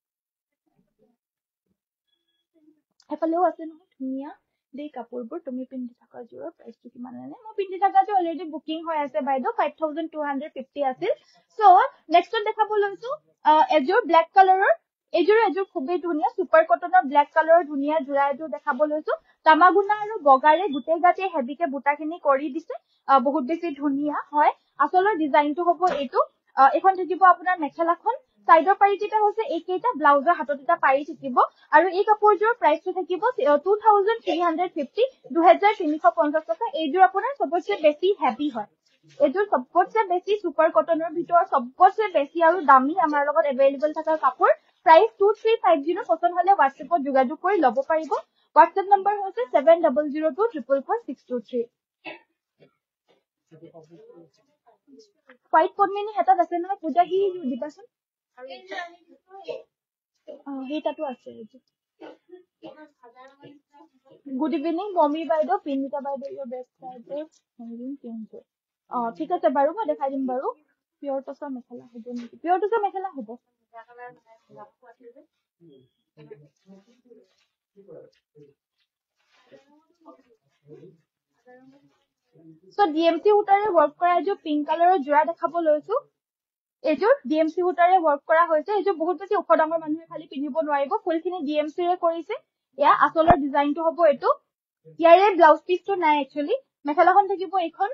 Speaker 1: এফালেও আছে নহয় ধুনীয়া দেই কাপোৰবোৰ তুমি পিন্ধি থকা জোৰৰ প্ৰাইসটো কিমান আনে মই পিন্ধি থাকাটো অলৰেডি বুকিং হৈ আছে বাইদেউ 5250 আছিল সো নেক্সট দেখাব লৈছো এযোৰ ব্ল্যাক কালাৰৰ এযোৰ খুবেই ধুনীয়া সুপাৰ কটনৰ ব্ল্যাক কালাৰৰ ধুনীয়া জোৰা এযোৰ দেখাব লৈছো তামাগুনা আৰু বগাৰে গুটেই গাতে হেভিকে বুটাখিনি কৰি দিছে বহুত বেছি ধুনীয়া হয় আসলৰ ডিজাইনটো হ'ব এইটো এখন থাকিব আপোনাৰ মেখেলাখন সাইডৰ পাৰি কেইটা হৈছে এইকেইটা ব্লাউজৰ হাতত এটা পাৰি থাকিব আৰু এই কাপোৰযোৰ প্ৰাইসটো থাকিব 2350 2350 টকা এইযোৰ আপোনাৰ সবতছে বেছি হেভি হয় এইযোৰ সবতছে বেছি সুপাৰ কটনৰ ভিতৰত সবতছে বেছি আৰু দামী আমাৰ লগত এভেইলেবল থকা কাপোৰ প্ৰাইস 2350 পছন্দ হলে WhatsAppত যোগাযোগ কৰি ল'ব পাৰিব WhatsApp নম্বৰ হৈছে 7002444623 হোৱাইট পদ্মিনী হেতাত আছে নহয় পূজা কি দিবাচোন হেইটাটো আছে গুড ইভিনিং মমি বাইদেউ পিনিতা বাইদেউ ইয়ৰ বেষ্ট বাইদেউ ঠিক আছে বাৰু মই দেখাই দিম বাৰু পিওৰ টসৰ মেখেলা হ'ব নেকি পিওৰ টসৰ মেখেলা হ'ব সো ডিএমসি সূতাৰে ওয়ার্ক কৰা এযোৰ পিংক কালাৰৰ জোৰা দেখাব লৈছো এযোৰ ডিএমসি সূতাৰে ওয়ার্ক কৰা হৈছে এযোৰ বহুত বেছি ওখ ডাঙৰ মানুহে খালি পিন্ধিব নোৱাৰিব ফুলখিনি ডিএমসি ৰে কৰিছে ইয়া আসলৰ ডিজাইনটো হ'ব এইটো ইয়াৰে ব্লাউজ পিসটো নাই একচুয়ালি মেখেলাখন থাকিব এইখন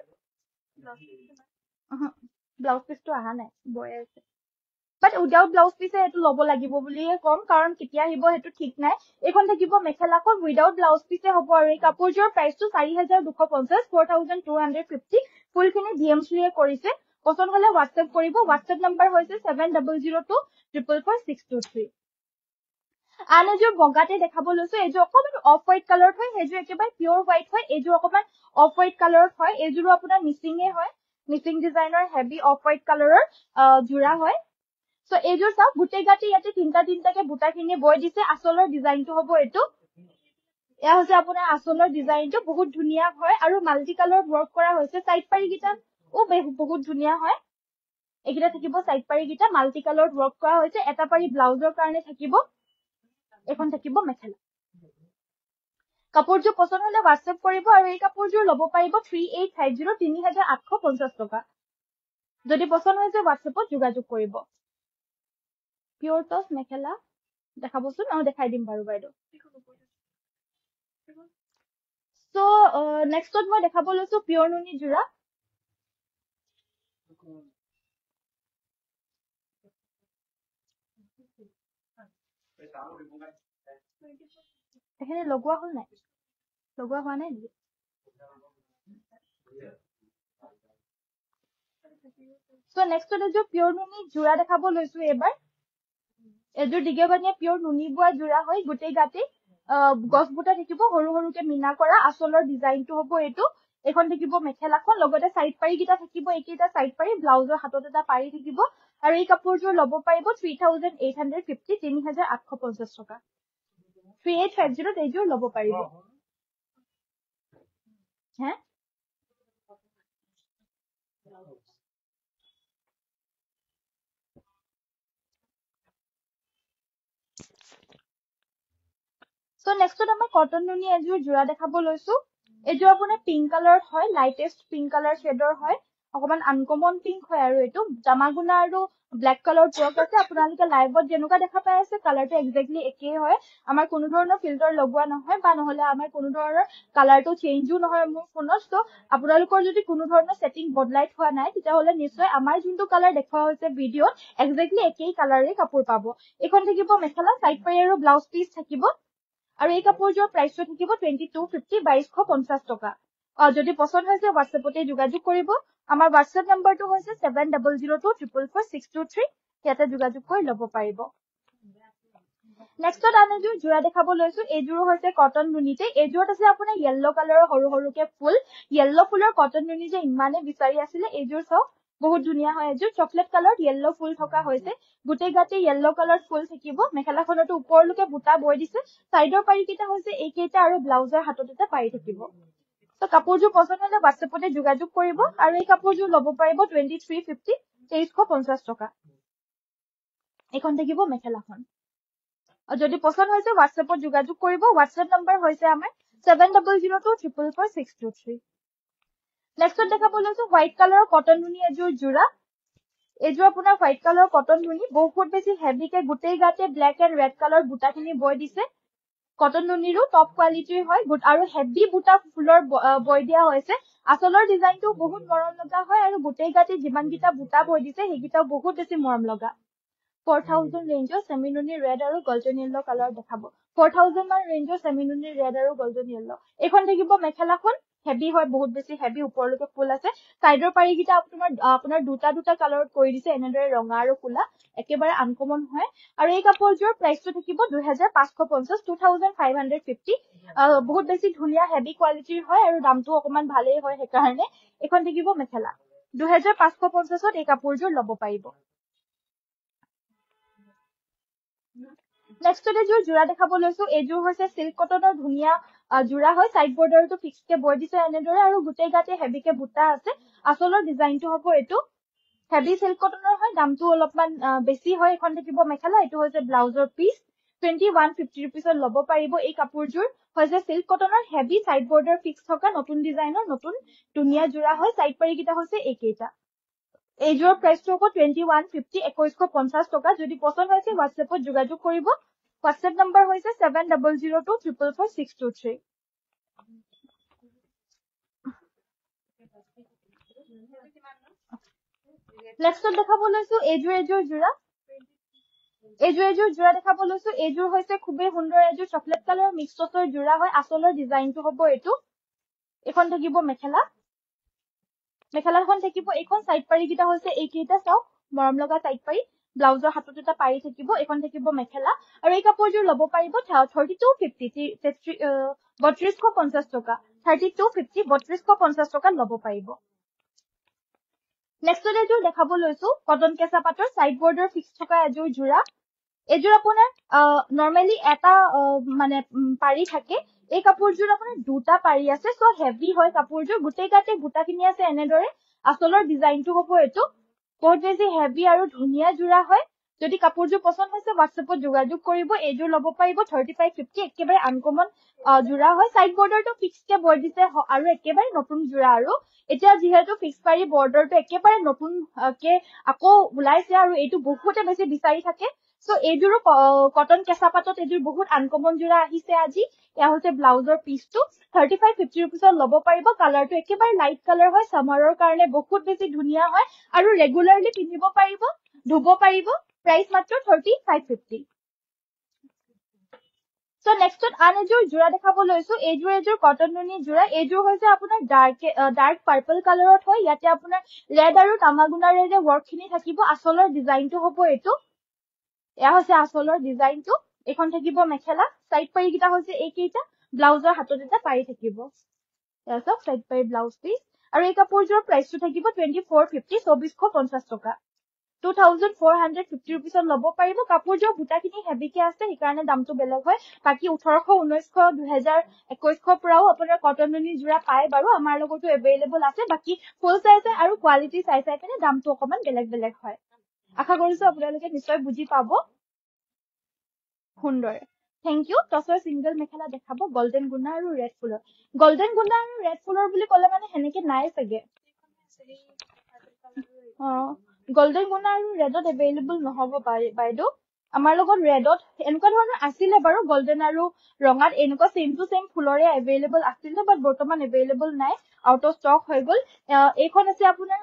Speaker 1: ব্লাউজ পিসটো আহা নাই বয় আছে বাট উইদাউট ব্লাউজ পিসে এটো ল'ব লাগিব বুলিয়ে কম কাৰণ কেতিয়া আহিব হেতু ঠিক নাই এখন থাকিব মেখেলাখন উইদাউট ব্লাউজ পিসে হ'ব আৰু এই কাপোৰযোৰ প্ৰাইসটো 4250 4250 ফুলখিনি ডিএমসি ৰে কৰিছে পছন্দ হলে WhatsApp কৰিব WhatsApp নম্বৰ হৈছে 7002444623 আন এযোৰ বগাতে দেখাব লৈছো এইযোৰ অকমান অফ হোৱাইট কালাৰত হয় সেইযোৰ একেবাৰে পিওৰ হোৱাইট হয় এইযোৰ অকমান অফ হোৱাইট কালাৰত হয় এইযোৰো আপোনাৰ মিচিঙে হয় মিচিং ডিজাইনৰ হেভি অফ হোৱাইট কালাৰৰ জোৰা হয় সো এইযোৰ চাওক গোটেই গাটি ইয়াতে তিনটাকে বুটাখিনি বৈ দিছে আচলৰ ডিজাইনটো হ'ব এইটো এয়া হৈছে আপোনাৰ আচলৰ ডিজাইনটো বহুত ধুনীয়া হয় আৰু মাল্টি কালাৰ ওয়ার্ক কৰা হৈছে সাইড পাৰি গিটা বহুত ধুনীয়া হয় একিটা থাকিব সাইড পাৰি গিটা মাল্টি কালাৰত ওয়ার্ক কৰা হৈছে এটা পাৰি ব্লাউজৰ কাৰণে থাকিব এখন থাকিব মেখেলা কাপোৰযোৰ পছন্দ হলে WhatsApp কৰিব আৰু এই কাপোৰযোৰ ল'ব পাৰিব 3850 3850 টকা যদি পছন্দ হৈছে WhatsAppত যোগাযোগ কৰিব পিওৰ টছ মেখেলা দেখাবচোন দেখাই দিম বাৰু বাইদেউ সো নেক্সটত মই দেখাব লৈছো পিওৰ নুনি জোৰা এখানে লগোৱা হল নাই লগোৱা হোৱা নাই নেকি সো নেক্সটত এযোৰ পিওৰ নুনি জোৰা দেখাব লৈছো এবাৰ এযোৰ দিগেবানিয়া পিওৰ নুনি বোৱা জোৰা হয় গোটেই গাটি গছ বুটা থাকিব সৰু সৰুকে মিনা কৰা আচলৰ ডিজাইনটো হ'ব এইটো এখন থাকিব মেখেলাখন লগতে সাইড পাৰি গিটা থাকিব একেটা সাইড পাৰি ব্লাউজৰ হাতত এটা পাৰি থাকিব আৰু এই কাপোৰযোৰ ল'ব পাৰিব 3850 3850 টকা 3850 এইযোৰ ল'ব পাৰিব হে সো নেক্সটত আমাৰ কটন নুনি এযোৰ জোৰা দেখাব লৈছো এযোৰ আপোনাৰ পিংক কালাৰত হয় লাইটেষ্ট পিংক কালাৰ শেডৰ হয় অকমান আনকমন পিংক হয় আৰু এইটো জামাগুনা আৰু ব্ল্যাক কালাৰত ওয়ার্ক আছে আপোনালোকে লাইভত যেনেকুৱা দেখা পাই আছে কালাৰটো এক্স্যাক্টলি একেই হয় আমাৰ কোনো ধৰণৰ ফিল্টাৰ লগোৱা নহয় বা নহলে আমাৰ কোনো ধৰণৰ কালাৰটো চেঞ্জও নহয় মোৰ ফোনত সো আপোনালোকৰ যদি কোনো ধৰণৰ সেটিং বদলাই থোৱা নাই তেতিয়া হলে নিশ্চয় আমাৰ যোনটো কালাৰ দেখুৱা হৈছে ভিডিঅত এক্স্যাক্টলি একেই কালাৰে কাপোৰ পাব এখন থাকিব মেখেলা সাইড পাৰি আৰু ব্লাউজ পিস থাকিব আৰু এই কাপোৰযোৰ প্ৰাইসটো থাকিব 2250 2250 টকা যদি পছন্দ হৈছে WhatsAppতে যোগাযোগ কৰিব আমাৰ WhatsApp নম্বৰটো হৈছে 7002444623 ইয়াতে যোগাযোগ কৰি ল'ব পাৰিব নেক্সটত আন এযোৰ জোৰা দেখাব লৈছো এইযোৰ হৈছে কটন নুনিতে এইযোৰত আছে আপোনাৰ ইয়েলো কালাৰৰ সৰু সৰুকে ফুল ইয়েলো ফুলৰ কটন নুনি যে ইমানে বিচাৰি আছিল এইযোৰ চাওক বহুত ধুনীয়া হয় এযোৰ চকলেট কালাৰ ইয়েলো ফুল থকা হৈছে গোটেই গাতে ইয়েলো কালাৰ ফুল থাকিব মেখেলাখনটো ওপৰলৈকে বুটা বৈ দিছে সাইডৰ পাৰি কিটা হৈছে এইকেইটা আৰু ব্লাউজৰ হাতত এটা পাৰি থাকিব তো কাপোৰযোৰ পছন্দ হলে WhatsAppতে যোগাযোগ কৰিব আৰু এই কাপোৰযোৰ ল'ব পাৰিব 2350 2350 টকা এখন থাকিব মেখেলাখন যদি পছন্দ হৈছে WhatsAppত যোগাযোগ কৰিব WhatsApp নম্বৰ হৈছে আমাৰ 7002444623 নেক্সটত দেখাব লৈছো হোৱাইট কালাৰৰ কটন নুনি এযোৰ জোৰা এইযোৰ আপোনাৰ হোৱাইট কালাৰৰ কটন নুনি বহুত বেছি হেভিকে গোটেই গাতে ব্ল্যাক এণ্ড ৰেড কালাৰ বুটাখিনি বৈ দিছে কটন নুনিৰো টপ কোৱালিটিৰ হয় আৰু হেভি বুটা ফুলৰ বৈ দিয়া হৈছে আচলৰ ডিজাইনটো বহুত মৰম লগা হয় আৰু গোটেই গাতে যিমান গিটা বুটা বৈ দিছে সেইগিটাও বহুত বেছি মৰম লগা 4000 ৰেঞ্জৰ সেমি নুনি ৰেড আৰু গোল্ডেন ইয়েলো কালাৰ দেখাব 4000 মান ৰেঞ্জৰ সেমি নুনি ৰেড আৰু গোল্ডেন ইয়েলো এখন থাকিব মেখেলাখন হেভি হয় বহুত বেছি হেভি ওপৰলৈকে ফুল আছে সাইডৰ পাৰি গিটা আপোনাৰ দুটা কালাৰত কৰি দিছে এনেদৰে ৰঙা আৰু কুলা একেবাৰে আনকমন হয় আৰু এই কাপোৰযোৰ প্ৰাইসটো থাকিব 2550 2550 বহুত বেছি ধুনীয়া হেভি কোৱালিটিৰ হয় আৰু দামটো অকমান ভালেই হয় সেইকাৰণে এখন থাকিব মেখেলা 2550 ত এই কাপোৰযোৰ ল'ব পাৰিব নেক্সট এযোৰ জোৰা দেখাব লৈছো এইযোৰ হৈছে সিল্ক কটনৰ ধুনীয়া জোৰা হয় সাইড বৰ্ডাৰটো ফিক্সকে বৈ দিছে এনেদৰে আৰু গোটেই গাতে হেভিকে বুটা আছে আচলৰ ডিজাইনটো হ'ব এইটো হেভি সিল্ক কটনৰ হয় দামটো অলপমান বেছি হয় এখন থাকিব মেখেলা এইটো হৈছে ব্লাউজৰ পিস 2150 रुपीसত ল'ব পাৰিব এই কাপোৰযোৰ হৈছে সিল্ক কটনৰ হেভি সাইড বৰ্ডাৰ ফিক্স থকা নতুন ডিজাইনৰ নতুন ধুনীয়া জোৰা হয় সাইড পাৰি কিটা হৈছে এইকেইটা এইযোৰ প্ৰাইসটো হ'ব 2150 2150 টকা যদি পছন্দ হৈছে WhatsAppত যোগাযোগ কৰিব WhatsApp নম্বৰ হৈছে 7002444623 নেক্সটত দেখাব লৈছো এইযোৰ জোৰা এইযোৰ জোৰা দেখাব লৈছো এইযোৰ হৈছে খুবেই সুন্দৰ এযোৰ চকলেট কালাৰ মিক্স টছৰ জোৰা হয় আচলৰ ডিজাইনটো হ'ব এইটো এখন থাকিব মেখেলা মেখেলাখন থাকিব এইখন সাইড পাৰি কিটা হৈছে এইকেইটা চাওক মৰম লগা সাইড পাৰি ব্লাউজৰ হাতত এটা পাৰি থাকিব এইখন থাকিব মেখেলা আৰু এই কাপোৰযোৰ ল'ব পাৰিব 3250 3250 টকা 3250 3250 টকা ল'ব পাৰিব নেক্সট এযোৰ দেখাব লৈছো কটন কেঁচা পাটৰ সাইড বৰ্ডাৰ ফিক্স থকা এযোৰ জোৰা এযোৰ আপোনাৰ নৰ্মেলি এটা মানে পাৰি থাকে এই কাপোৰযোৰ আপোনাৰ দুটা পাৰি আছে সো হেভি হয় কাপোৰযোৰ গোটেই গাতে বুটাখিনি আছে এনেদৰে আচলৰ ডিজাইনটো হ'ব এটো বহুত বেছি হেভি আৰু ধুনীয়া জোৰা হয় যদি কাপোৰযোৰ পছন্দ হৈছে WhatsAppত যোগাযোগ কৰিব এইযোৰ ল'ব পাৰিব 3550 একেবাৰে আনকমন জোৰা হয় সাইড বৰ্ডাৰটো ফিক্সকে বৈ দিছে আৰু একেবাৰে নতুন জোৰা আৰু এতিয়া যিহেতু ফিক্স পাৰি বৰ্ডাৰটো একেবাৰে নতুন কে আকৌ ওলাইছে আৰু এইটো বহুতে বেছি বিচাৰি থাকে সো এইযোৰো কটন কেঁচা পাটত এইযোৰ বহুত আনকমন জোৰা আহিছে আজি এয়া হৈছে ব্লাউজৰ পিচটো 3550 रुपीसত ল'ব পাৰিব কালাৰটো একেবাৰে লাইট কালাৰ হয় সামাৰৰ কাৰণে বহুত বেছি ধুনীয়া হয় আৰু ৰেগুলাৰলি পিন্ধিব পাৰিব ধুব পাৰিব প্ৰাইস মাত্ৰ 3550 সো নেক্সটত আন এযোৰ জোৰা দেখাব লৈছো এইযোৰ এযোৰ কটন নুনি জোৰা এইযোৰ হৈছে আপোনাৰ ডাৰ্ক পাৰ্পল কালাৰত হয় ইয়াতে আপোনাৰ ৰেড আৰু তামাগুনাৰে যে ওয়াৰ্কখিনি থাকিব আচলৰ ডিজাইনটো হ'ব এটো এয়া হৈছে আচলৰ ডিজাইনটো এখন থাকিব মেখেলা সাইড পাৰি কিটা হৈছে এইকেইটা ব্লাউজৰ হাতত এটা পাৰি থাকিব এয়া সব সাইড পাৰি ব্লাউজ পিস আৰু এই কাপোৰযোৰ প্ৰাইসটো থাকিব 2450 2450 টকা 2450 रुपीसত ল'ব পাৰিব কাপোৰযোৰ বুটাখিনি হেভিকে আছে সেইকাৰণে দামটো বেলেগ হয় বাকি 1800 1900 2021 পৰাও আপোনাৰ কটন নুনি জোৰা পায় বাৰু আমাৰ লগতো এভেইলেবল আছে বাকি ফুল সাইজ আৰু কোৱালিটি চাই পেনে দামটো অকমান বেলেগ হয় আশা কৰিছো আপোনালোকে নিশ্চয় বুজি পাব সুন্দৰ থ্যাংক ইউ টসৰ সিঙ্গেল মেখেলা দেখাব গোল্ডেন গুনা আৰু ৰেড ফুলৰ গোল্ডেন গুনা আৰু ৰেড ফুলৰ বুলি ক'লে মানে হেনেকে নাই সগে গোল্ডেন গুনা আৰু ৰেডত এভেইলেবল নহব বাইদো আমাৰ লগত ৰেডত এনেকুৱা ধৰণৰ আছিল বাৰু গোল্ডেন আৰু ৰঙাত এনেকুৱা সেম টু সেম ফুলৰে এভেইলেবল আছিল বাট বৰ্তমান এভেইলেবল নাই আউট অফ ষ্টক হৈ গল এইখন আছে আপোনাৰ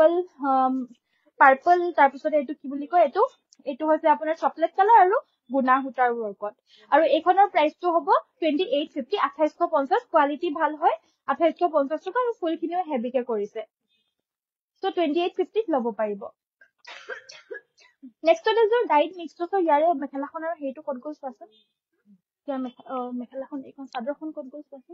Speaker 1: পাৰ্পল তাৰ পিছত এইটো কি বুলি কয় এইটো হৈছে আপোনাৰ চকলেট কালাৰ আৰু গুনা হুটাৰ ওয়াৰ্কত আৰু এইখনৰ প্ৰাইসটো হ'ব 2850 2850 কোৱালিটি ভাল হয় 2850 টকা আৰু ফুলখিনিও হেভিকে কৰিছে সো 2850 ল'ব পাৰিব নেক্সট এযোৰ ডাইট মিক্স টসৰ ইয়াৰে মেখেলাখনৰ হেইটো কত গল চোৱাচোন ইয়াৰ মেখেলাখন এইখন চাদৰখন কত গল চোৱাচোন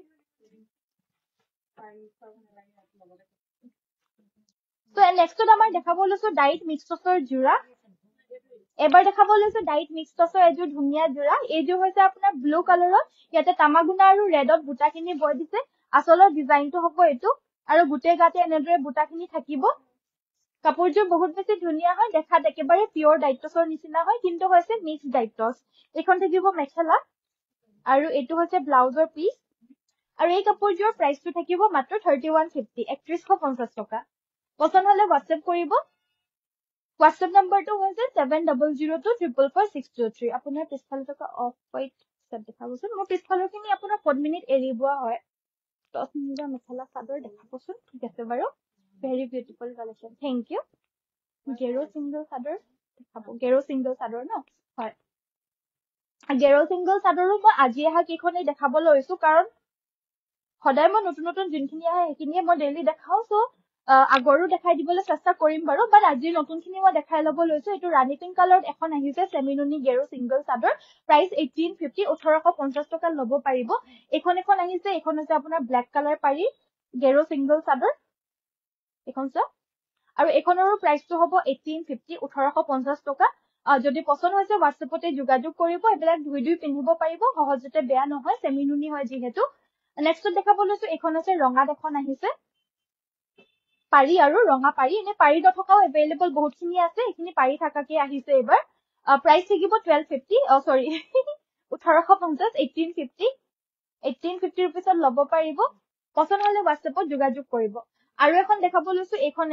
Speaker 1: সো নেক্সটত আমাৰ দেখাব লৈছো ডাইট মিক্স টসৰ জোৰা এবাৰ দেখাব লৈছো ডাইট মিক্স টসৰ এযোৰ ধুনীয়া জোৰা এইযোৰ হৈছে আপোনাৰ ব্লু কালাৰত ইয়াতে তামাগুনা আৰু ৰেডত বুটাখিনি বৈ দিছে আচলৰ ডিজাইনটো হ'ব এটো আৰু গোটেই গাতে এনেদৰে বুটাখিনি থাকিব কাপোৰযোৰ বহুত বেছি ধুনীয়া হয় দেখাত একেবাৰে পিওৰ ডাইটছৰ নিচিনা হয় কিন্তু হৈছে মিক্স ডাইটছ এইখন থাকিব মেখেলা আৰু এইটো হৈছে ব্লাউজৰ পিস আৰু এই কাপোৰযোৰ প্ৰাইসটো থাকিব মাত্ৰ 3150 3150 টকা পছন্দ হলে WhatsApp কৰিব WhatsApp নম্বৰটো হৈছে 7002444623 আপোনাৰ পিছফালে থকা অফ হোৱাইট সেট দেখাবচোন মোৰ পিছফালৰখিনি আপোনাৰ 4 মিনিট এৰিবোৱা হয় টস নিজৰ মেখেলা চাদৰ দেখাবচোন ঠিক আছে বাৰু very beautiful collection thank you গেৰো সিঙ্গেল চাদৰ দেখাব গেৰো সিঙ্গেল চাদৰ ন হয় গেৰো সিঙ্গেল চাদৰো মই আজি আহা কিখনে দেখাব লৈছো কাৰণ সদায় মই নতুন নতুন জিনখিনি আহে সেইখিনিয়ে মই ডেইলি দেখাও সো আগৰো দেখাই দিবলৈ চেষ্টা কৰিম বাৰু বাট আজি নতুনখিনি মই দেখাই ল'ব লৈছো এইটো ৰাণী পিংক কালাৰত এখন আহিছে সেমিনুনি গেৰো সিঙ্গেল চাদৰ প্ৰাইস 1850 1850 টকা ল'ব পাৰিব এখন আহিছে এখন হৈছে আপোনাৰ ব্ল্যাক কালাৰ পাৰি গেৰো সিঙ্গেল চাদৰ এখন চাওক আৰু এখনৰো প্ৰাইসটো হ'ব 1850 1850 টকা যদি পছন্দ হৈছে WhatsAppতে যোগাযোগ কৰিব এবিলাক ধুই পিন্ধিব পাৰিব সহজতে বেয়া নহয় সেমিনুনি হয় যিহেতু নেক্সট দেখাব লৈছো এখন আছে ৰঙাত এখন আহিছে পাৰি আৰু ৰঙা পাৰি এনে পাৰি নথকাও এভেইলেবল বহুতখিনি আছে এখিনি পাৰি থাকাকে আহিছে এবাৰ প্ৰাইস থাকিব 1250 সৰি 1850 1850 1850 रुपीसত ল'ব পাৰিব পছন্দ হলে WhatsAppত যোগাযোগ কৰিব আৰু এখন দেখাব লৈছো এখন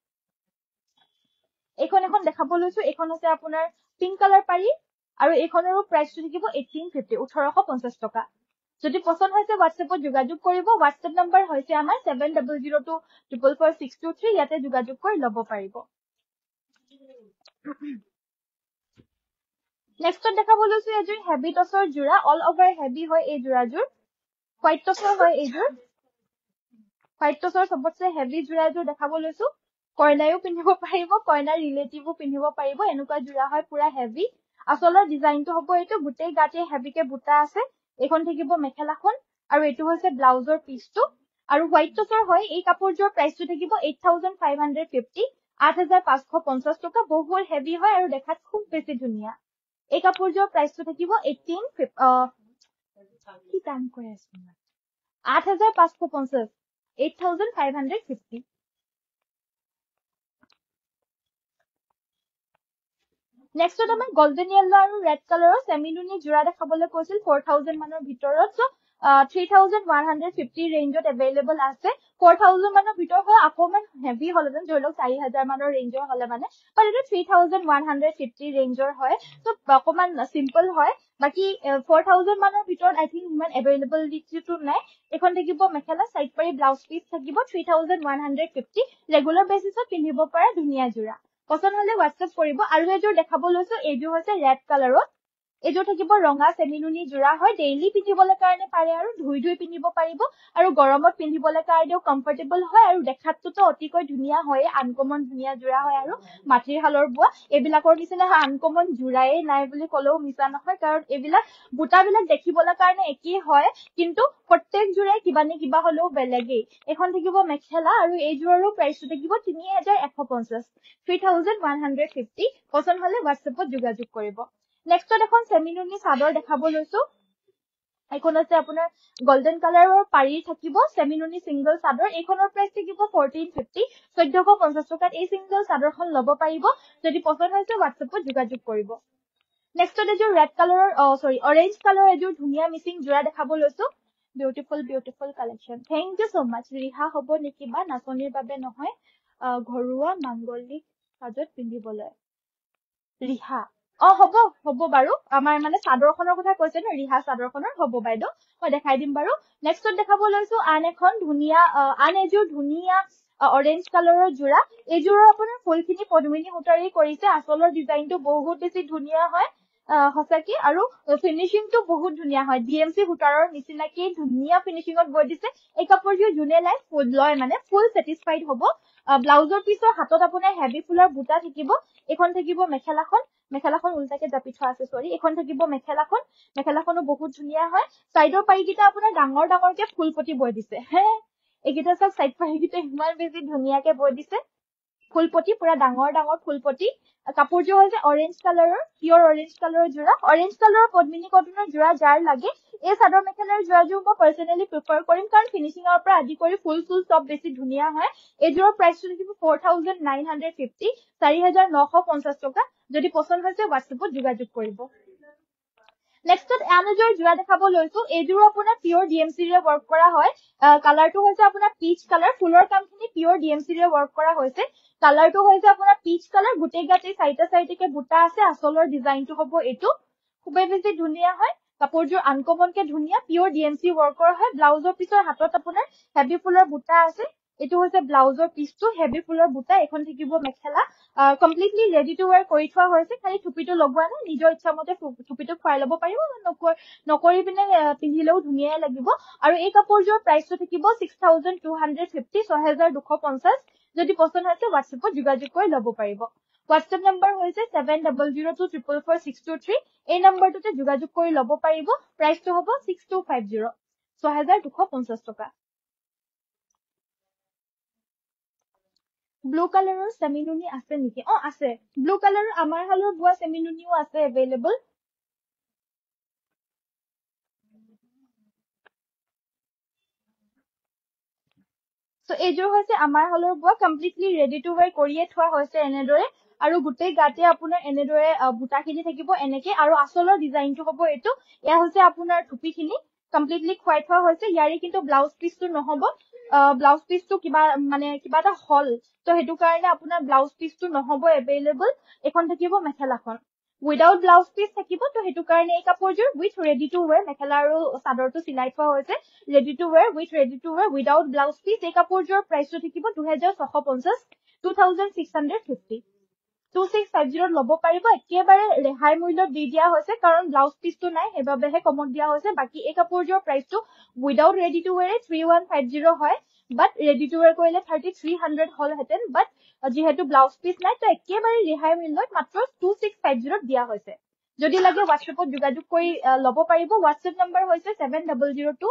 Speaker 1: দেখাব লৈছো এখন আছে আপোনাৰ পিংক কালাৰ পাৰি আৰু এখনৰো প্ৰাইসটো থাকিব 1850 1850 টকা যদি পছন্দ হৈছে WhatsAppত যোগাযোগ কৰিব WhatsApp নম্বৰ হৈছে আমাৰ 7002444623 ইয়াতে যোগাযোগ কৰি ল'ব পাৰিব নেক্সট দেখাব লৈছো এযোৰ হেভি টসৰ জোৰা অল ওভাৰ হেভি হয় এই জোৰাযোৰ হোৱাইট টসৰ হয় এইযোৰ হোৱাইট টছৰ সবতছে হেভি জোৰা এযোৰ দেখাব লৈছো কইনায়ো পিন্ধিব পাৰিব কইনাৰ ৰিলেটিভো পিন্ধিব পাৰিব এনেকুৱা জোৰা হয় পুৰা হেভি আচলৰ ডিজাইনটো হ'ব এইটো গোটেই গাতে হেভিকে বুটা আছে এইখন থাকিব মেখেলাখন আৰু এইটো হৈছে ব্লাউজৰ পিচটো আৰু হোৱাইট টছৰ হয় এই কাপোৰযোৰ প্ৰাইসটো থাকিব 8550 8550 টকা বহুত হেভি হয় আৰু দেখাত খুব বেছি ধুনীয়া এই কাপোৰযোৰ প্ৰাইসটো থাকিব 18 কি দাম কৈ আছো 8550 8550 নেক্সট আমাৰ গোল্ডেন ইয়েলো আৰু ৰেড কালাৰৰ সেমিনুনি জোৰা দেখাবলৈ কৈছিল 4000 মানৰ ভিতৰত সো 3150 ৰেঞ্জত अवेलेबल আছে 4000 মানৰ ভিতৰত হয় আকমান হেভি হলহেন ধৰি লওক 4000 মানৰ ৰেঞ্জৰ হলে মানে বাট এটা 3150 ৰেঞ্জৰ হয় সো অকমান সিম্পল হয় বাকি 4000 মানৰ ভিতৰত আই থিংক ইমান अवेलेबिलिटी নাই এখন থাকিব মেখেলা সাইড পাৰি ব্লাউজ পিস থাকিব 3150 ৰেগুলাৰ বেসিছত পিন্ধিব পৰা ধুনীয়া জোৰা পছন্দ হলে WhatsApp কৰিব আৰু এযোৰ দেখাব লৈছো এইযোৰ হৈছে ৰেড কালাৰত এইযোৰ থাকিব ৰঙা সেমিনুনি জোৰা হয় ডেইলি পিন্ধিবলৈ কাৰণে পাৰে আৰু ধুই ধুই পিন্ধিব পাৰিব আৰু গৰমত পিন্ধিবলৈ কাৰণেও কমফৰ্টেবল হয় আৰু দেখাতটো অতিকৈ ধুনীয়া হয় আনকমন ধুনীয়া জোৰা হয় আৰু মাটিৰ হালৰ বোৱা এইবিলাকৰ নিচিনা আনকমন জোৰায়ে নাই বুলি কলেও মিছা নহয় কাৰণ এইবিলাক বুটাবিলাক দেখিবলৈ কাৰণে একেই হয় কিন্তু প্ৰত্যেক জোৰে কিবা নে কিবা হলেও বেলেগেই এখন থাকিব মেখেলা আৰু এইযোৰৰো প্ৰাইসটো থাকিব 3150 3150 পছন্দ হলে WhatsAppত যোগাযোগ কৰিব নেক্সট এখন সেমিনুনি চাদৰ দেখাব লৈছো এখন আছে আপোনাৰ গোল্ডেন কালাৰৰ পাৰি থাকিব সেমিনুনি সিঙ্গল চাদৰ এইখনৰ প্ৰাইস থাকিব 1450 1450 টকাত এই সিঙ্গল চাদৰখন লব পাৰিব যদি পছন্দ হৈছে WhatsAppত যোগাযোগ কৰিব নেক্সট এযোৰ ৰেড কালাৰৰ অৰেঞ্জ কালাৰৰ এযোৰ ধুনীয়া মিচিং জোৰা দেখাব লৈছো beautiful collection thank you so much ৰিহা হ'ব নেকি বা নাচনিৰ বাবে নহয় ঘৰুৱা মাংগলিক সাজত পিন্ধিবলৈ ৰিহা হ'ব বাৰু আমাৰ মানে চাদৰখনৰ কথা কৈছে ন ৰিহা চাদৰখনৰ হ'ব বাইদেউ মই দেখাই দিম বাৰু নেক্সটত দেখাব লৈছো আন এখন ধুনীয়া আন এযোৰ ধুনীয়া অৰেঞ্জ কালাৰৰ জোৰা এইযোৰৰ আপোনাৰ ফুলখিনি পদ্মিনী সূতাৰে কৰিছে আচলৰ ডিজাইনটো বহুত বেছি ধুনীয়া হয় হসাকি আৰু ফিনিশিংটো বহুত ধুনীয়া হয় ডিএমসি সূতাৰৰ নিচিনাকৈ ধুনীয়া ফিনিশিংত বৈ দিছে এই কাপোৰযোৰ জুনে লয় মানে ফুল স্যাটিসফাইড হ'ব ব্লাউজৰ পিছৰ হাতত আপোনাৰ হেভি ফুলৰ বুটা থাকিব এখন থাকিব মেখেলাখন উল্টাকে জাপি থোৱা আছে সৰি এখন থাকিব মেখেলাখনো বহুত ধুনীয়া হয় সাইডৰ পাৰিকিটা আপোনাৰ ডাঙৰকে ফুলপটি বৈ দিছে হে এইকিটা সব সাইড পাৰিকিটা ইমান বেছি ধুনীয়াকে বৈ দিছে ফুলপটি পুৰা ডাঙৰ ফুলপটি কাপোৰযোৰ হৈছে অৰেঞ্জ কালাৰৰ পিওৰ অৰেঞ্জ কালাৰৰ জোৰা অৰেঞ্জ কালাৰৰ পদ্মিনী কটনৰ জোৰা যাৰ লাগে এই চাদৰ মেখেলাৰ জোৰাযোৰ মই পাৰ্সোনালি প্ৰিফাৰ কৰিম কাৰণ ফিনিশিংৰ পৰা আদি কৰি ফুল সব বেছি ধুনীয়া হয় এইযোৰৰ প্ৰাইসটো থাকিব 4950 4950 টকা যদি পছন্দ হৈছে WhatsAppত যোগাযোগ কৰিব নেক্সটত এযোৰ জোৰা দেখাব লৈছো এইযোৰ আপোনাৰ পিওৰ ডিএমসি ৰে ওয়ার্ক কৰা হয় কালাৰটো হৈছে আপোনাৰ পিচ কালাৰ ফুলৰ কামখিনি পিওৰ ডিএমসি ৰে ওয়ার্ক কৰা হৈছে কালাৰটো হৈছে আপোনাৰ পিচ কালাৰ গোটেই গাতে সাইডে বুটা আছে আচলৰ ডিজাইনটো হ'ব এইটো খুবেই বেছি ধুনীয়া হয় কাপোৰযোৰ আনকমনকে ধুনীয়া পিওৰ ডিএমসি ওয়ার্ক কৰা হয় ব্লাউজৰ পিছৰ হাতত আপোনাৰ হেভি ফুলৰ বুটা আছে এইটো হৈছে ব্লাউজৰ পিচটো হেভি ফুলৰ বুটা এখন থাকিব মেখেলা কমপ্লিটলি ৰেডি টু ওয়্যাৰ কৰি থোৱা হৈছে খালি টুপিটো লগোৱা নাই নিজৰ ইচ্ছামতে টুপিটো খুৱাই ল'ব পাৰিব নকৰি পিনে পিন্ধিলেও ধুনীয়া লাগিব আৰু এই কাপোৰযোৰ প্ৰাইসটো থাকিব 6250 6250 যদি পছন্দ হৈছে WhatsAppত যোগাযোগ কৰি ল'ব পাৰিব WhatsApp নম্বৰ হৈছে 7002444623 এই নম্বৰটোতে যোগাযোগ কৰি ল'ব পাৰিব প্ৰাইসটো হ'ব 6250 6250 টকা ব্লু কালাৰৰ সেমিনুনি আছে নেকি আছে ব্লু কালাৰৰ আমাৰ হালৰ বুৱা সেমিনুনিও আছে अवेलेबल সো এইযোৰ হৈছে আমাৰ হালৰ বুৱা কমপ্লিটলি ৰেডি টু ওয়্যাৰ কৰিয়ে থোৱা হৈছে এনেদৰে আৰু গোটেই গাতে আপোনাৰ এনেদৰে বুটাখিনি থাকিব এনেকে আৰু আচলৰ ডিজাইনটো হ'ব এইটো এয়া হৈছে আপোনাৰ টুপিখিনি কমপ্লিটলি খুৱাই থোৱা হৈছে ইয়াৰে কিন্তু ব্লাউজ পিসটো নহব ব্লাউজ পিসটো কিবা এটা হল তো হেতু কাৰণে আপোনাৰ ব্লাউজ পিসটো নহব अवेलेबल এখন থাকিব মেখেলাখন উইদাউট ব্লাউজ পিস থাকিব তো হেতু কাৰণে এই কাপোৰযোৰ উইথ ৰেডি টু ওয়্যাৰ মেখেলা আৰু চাদৰটো সিলাই থোৱা হৈছে ready to wear without blouse piece এই কাপোৰযোৰ প্ৰাইসটো থাকিব 2650 2650 2650 ল'ব পাৰিব একেবাৰে ৰেহাই মূল্যত দি দিয়া হৈছে কাৰণ ব্লাউজ পিচটো নাই সেইবাবেহে কমত দিয়া হৈছে বাকি এই কাপোৰযোৰ প্ৰাইচটো উইদাউট ৰেডি টু ওয়্যাৰ 3150 হয় বাট ৰেডি টু ওয়্যাৰ কৰিলে 3300 হলহেঁতেন বাট যিহেতু ব্লাউজ পিচ নাই তো একেবাৰে ৰেহাই মূল্যত মাত্ৰ 2650 দিয়া হৈছে যদি লাগে WhatsAppত যোগাযোগ কৰি ল'ব পাৰিব WhatsApp নম্বৰ হৈছে 7002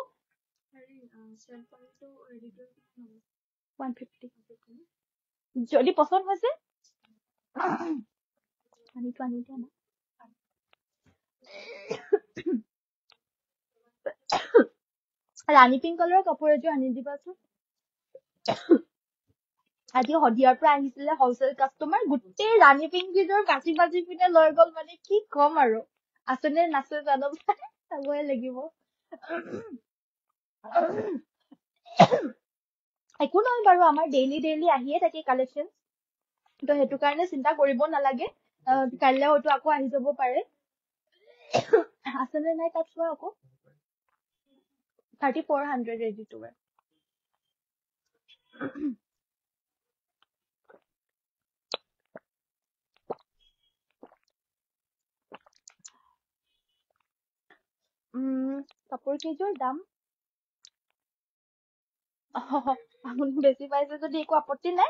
Speaker 1: 150 যদি পছন্দ হৈছে পানীটো আনি দিয়া না ৰাণী পিংক কালাৰৰ কাপোৰ এযোৰ আনি দিবাচোন আজি হদিয়াৰ পৰা আহিছিলে হোলসেল কাস্টমাৰ গোটেই ৰাণী পিংক কেইযোৰ বাজি বাজি পিনে লৈ গ'ল মানে কি কম আৰু আছেনে নাছে জানো চাবই লাগিব একো নহয় বাৰু আমাৰ ডেইলি আহিয়ে থাকে কালেকশ্যন তো সেইটো কাৰণে চিন্তা কৰিব নালাগে কাইলৈ হয়তো আকৌ আহি যাব পাৰে আছেনে নাই তাত চোৱা আকৌ 3400 ৰেডি টু ওয়্যাৰ কাপোৰ কেইযোৰ দাম আপুনি বেছি পাইছে যদি একো আপত্তি নাই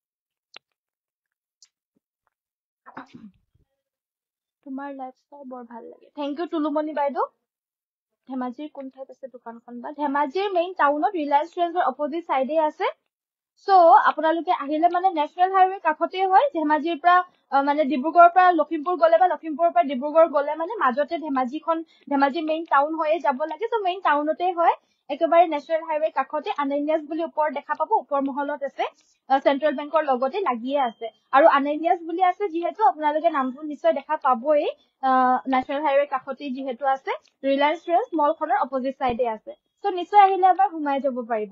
Speaker 1: তোমাৰ লাইফষ্টাইল বৰ ভাল লাগে থেংক ইউ টুলুমণি বাইদেউ ধেমাজিৰ কোন ঠাইত আছে দোকানখন বা ধেমাজিৰ মেইন টাউনত ৰিলায়েন্স ট্ৰেন্ডৰ অপজিট চাইডে আছে সো আপোনালোকে আহিলে মানে নেশনেল হাইৱে কাষতে হয় ধেমাজিৰ পৰা মানে ডিব্ৰুগড়ৰ পৰা লখিমপুৰ গলে বা লখিমপুৰৰ পৰা ডিব্ৰুগড় গলে মানে মাজতে ধেমাজি মেইন টাউন হৈয়ে যাব লাগে সো মেইন টাউনতে হয় একেবাৰে নেশনেল হাইৱে কাষতে আনানিয়াছ বুলি ওপৰত দেখা পাব ওপৰ মহলত আছে চেন্ট্ৰেল বেংকৰ লগতে লাগিয়ে আছে আৰু আনানিয়াছ বুলি আছে যিহেতু আপোনালোকে নামটো নিশ্চয় দেখা পাবই নেশনেল হাইৱে কাষতে যিহেতু আছে ৰিলায়েন্স ট্ৰেন্ডছ মলখনৰ অপজিট চাইডে আছে সো নিশ্চয় আহিলে এবাৰ সোমাই যাব পাৰিব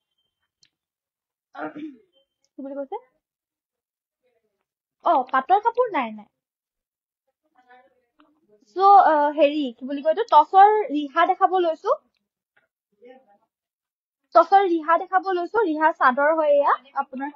Speaker 1: কি বুলি কৈছে পাটৰ কাপোৰ নাই সো হেৰি কি বুলি কয় টছৰ ৰিহা দেখাব লৈছো ৰিহা চাদৰ হয় এয়া আপোনাৰ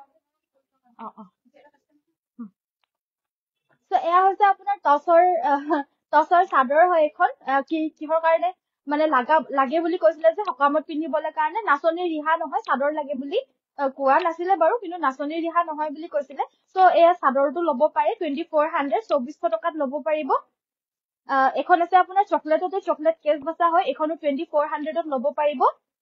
Speaker 1: সো এয়া হৈছে আপোনাৰ টছৰ চাদৰ হয় এখন কিহৰ কাৰণে মানে লাগে বুলি কৈছিলে যে সকামত পিন্ধিবলৈ কাৰণে নাচনীৰ ৰিহা নহয় চাদৰ লাগে বুলি কোৱা নাছিলে বাৰু কিন্তু নাচনীৰ ৰিহা নহয় বুলি কৈছিলে সো এয়া চাদৰটো ল'ব পাৰে 2400 2400 টকাত ল'ব পাৰিব এখন আছে আপোনাৰ চকলেটতে চকলেট কেছ বসা হয় এখনো 2400 ত ল'ব পাৰিব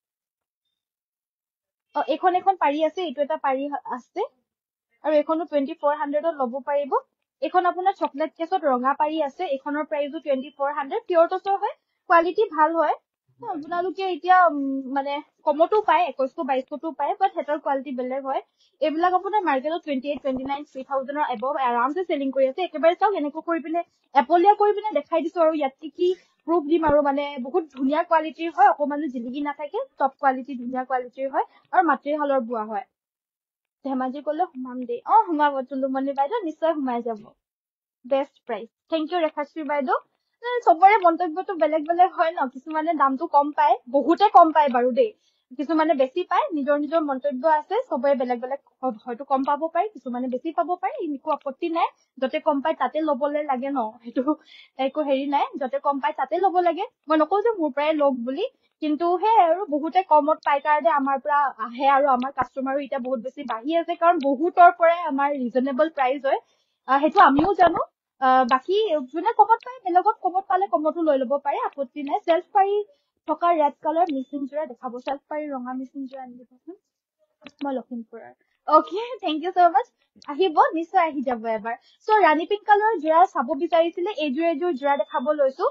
Speaker 1: এখন পাৰি আছে এইটো এটা পাৰি আছে আৰু এখনো 2400 ত ল'ব পাৰিব এখন আপোনাৰ চকলেট কেছত ৰঙা পাৰি আছে এখনৰ প্ৰাইসও 2400 পিওৰ টছৰ হয় কোৱালিটি ভাল হয় আপোনালোকে এতিয়া মানে কমতো পায় 2100-2200 পায় বাট হেতৰ কোৱালিটি বেলেগ হয় এইবিলাক আপোনাৰ মাৰ্কেটত 28-29 3000 ৰ এবভ আৰামছে সেলিং কৰি আছে একেবাৰে চাওক এনেকৈ কৰি পিনে এপলিয়া কৰি পিনে দেখাই দিছো আৰু ইয়াত কি প্ৰুফ দিম আৰু মানে বহুত ধুনীয়া কোৱালিটিৰ হয় অকমানো জিলিকি নাথাকে টপ কোৱালিটি ধুনীয়া কোৱালিটিৰ হয় আৰু মাটিহালৰ বোৱা হয় ধেমাজি গলে সোমাম দেই সোমাব টুলুমণি বাইদেউ নিশ্চয় সোমাই যাব best price thank you Rekhashree বাইদেউ সবৰে মন্তব্যটো বেলেগ বেলেগ হয় ন কিছুমানে দামটো কম পায় বহুতে কম পায় বাৰু দেই কিছুমানে বেছি পায় নিজৰ মন্তব্য আছে সবৰে বেলেগ বেলেগ হয়তো কম পাব পাৰে কিছুমানে বেছি পাব পাৰে একো আপত্তি নাই যতে কম পায় তাতে ল'বলৈ লাগে ন সেইটো একো হেৰি নাই যতে কম পায় তাতে ল'ব লাগে মই নকওঁ যে মোৰ পৰাই লওক বুলি কিন্তু হে আৰু বহুতে কমত পাই কাৰণে আমাৰ পৰা আহে আৰু আমাৰ কাস্টমাৰো এতিয়া বহুত বেছি বাঢ়ি আছে কাৰণ বহুতৰ পৰাই আমাৰ ৰিজনেবল প্ৰাইস হয় সেইটো আমিও জানো বাকি যোনে কমত পায় বেলেগত কমত পালে কমতো লৈ ল'ব পাৰে আপত্তি নাই সেলফ পাৰি থকা ৰেড কালাৰ মিচিং জোৰা দেখাব সেলফ পাৰি ৰঙা মিচিং জোৰা আনি দিবচোন মই লখিমপুৰৰ okay thank you so much আহিব নিশ্চয় আহি যাব এবাৰ সো ৰাণী পিংক কালাৰৰ জোৰা চাব বিচাৰিছিলে এইযোৰ জোৰা দেখাব লৈছো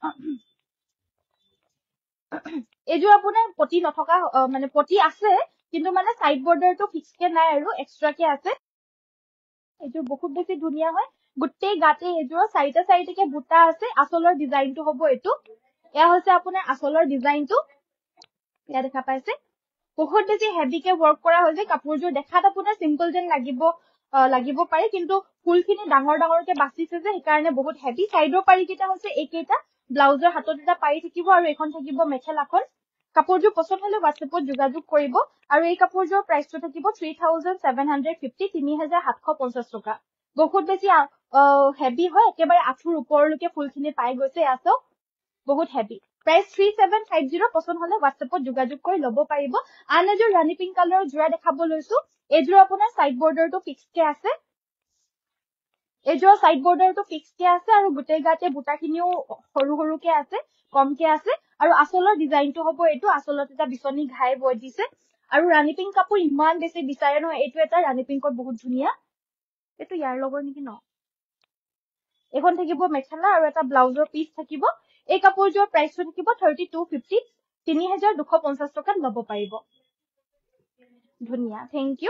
Speaker 1: এইযোৰ আপোনাৰ পটি নথকা মানে পটি আছে কিন্তু মানে সাইড বৰ্ডাৰটো ফিক্সকে নাই আৰু এক্সট্ৰাকে আছে এইযোৰ বহুত বেছি ধুনীয়া হয় গোটেই গাতে এইযোৰ চাৰিটাকে বুটা আছে আচলৰ ডিজাইনটো হ'ব এইটো এয়া হৈছে আপোনাৰ আচলৰ ডিজাইনটো এয়া দেখা পাইছে বহুত বেছি হেভিকে ওয়ার্ক কৰা হৈছে কাপোৰযোৰ দেখাত আপোনাৰ সিম্পল যেন লাগিব পাৰে কিন্তু ফুলখিনি ডাঙৰকে বাছিছে যে সেইকাৰণে বহুত হেভি সাইডৰ পাৰি কেইটা হৈছে এইকেইটা ব্লাউজৰ হাতত এটা পাৰি থাকিব আৰু এখন থাকিব মেখেলাখন কাপোৰযোৰ পছন্দ হলে WhatsAppত যোগাযোগ কৰিব আৰু এই কাপোৰযোৰ প্ৰাইচটো থাকিব 3750 3750 টকা বহুত বেছি হেভি হয়, একেবাৰে আঁঠুৰ ওপৰলৈকে ফুলখিনি পাই গৈছে। আছে বহুত হেভি। প্ৰাইচ 3750। পচন্দ হলে হোৱাটছএপত যোগাযোগ কৰি ল'ব পাৰিব। আন এযোৰ ৰাণী পিংক কালাৰৰ যোৰা দেখাব লৈছো। এইযোৰ আপোনাৰ চাইড বৰ্ডাৰটো ফিক্সকে আছে। এইযোৰৰ চাইড বৰ্ডাৰটো ফিক্সকে আছে আৰু গোটেই গাতে বুটাখিনিও সৰু সৰুকে আছে, কমকে আছে। আৰু আঁচলৰ ডিজাইনটো হ'ব এইটো। আঁচলত এটা বিচনী ঘাই বৈ দিছে। আৰু ৰাণী পিংক কাপোৰ ইমান বেছি বিচাৰে নহয়। এইটো এটা ৰাণী পিংকত বহুত ধুনীয়া। এইটো ইয়াৰ লগৰ নেকি ন? এখন থাকিব মেখেলা আৰু এটা ব্লাউজৰ পিচ থাকিব। এই কাপোৰযোৰৰ প্ৰাইচটো থাকিব 3250। 3250 টকাত ল'ব পাৰিব। ধুনীয়া, থেংক ইউ।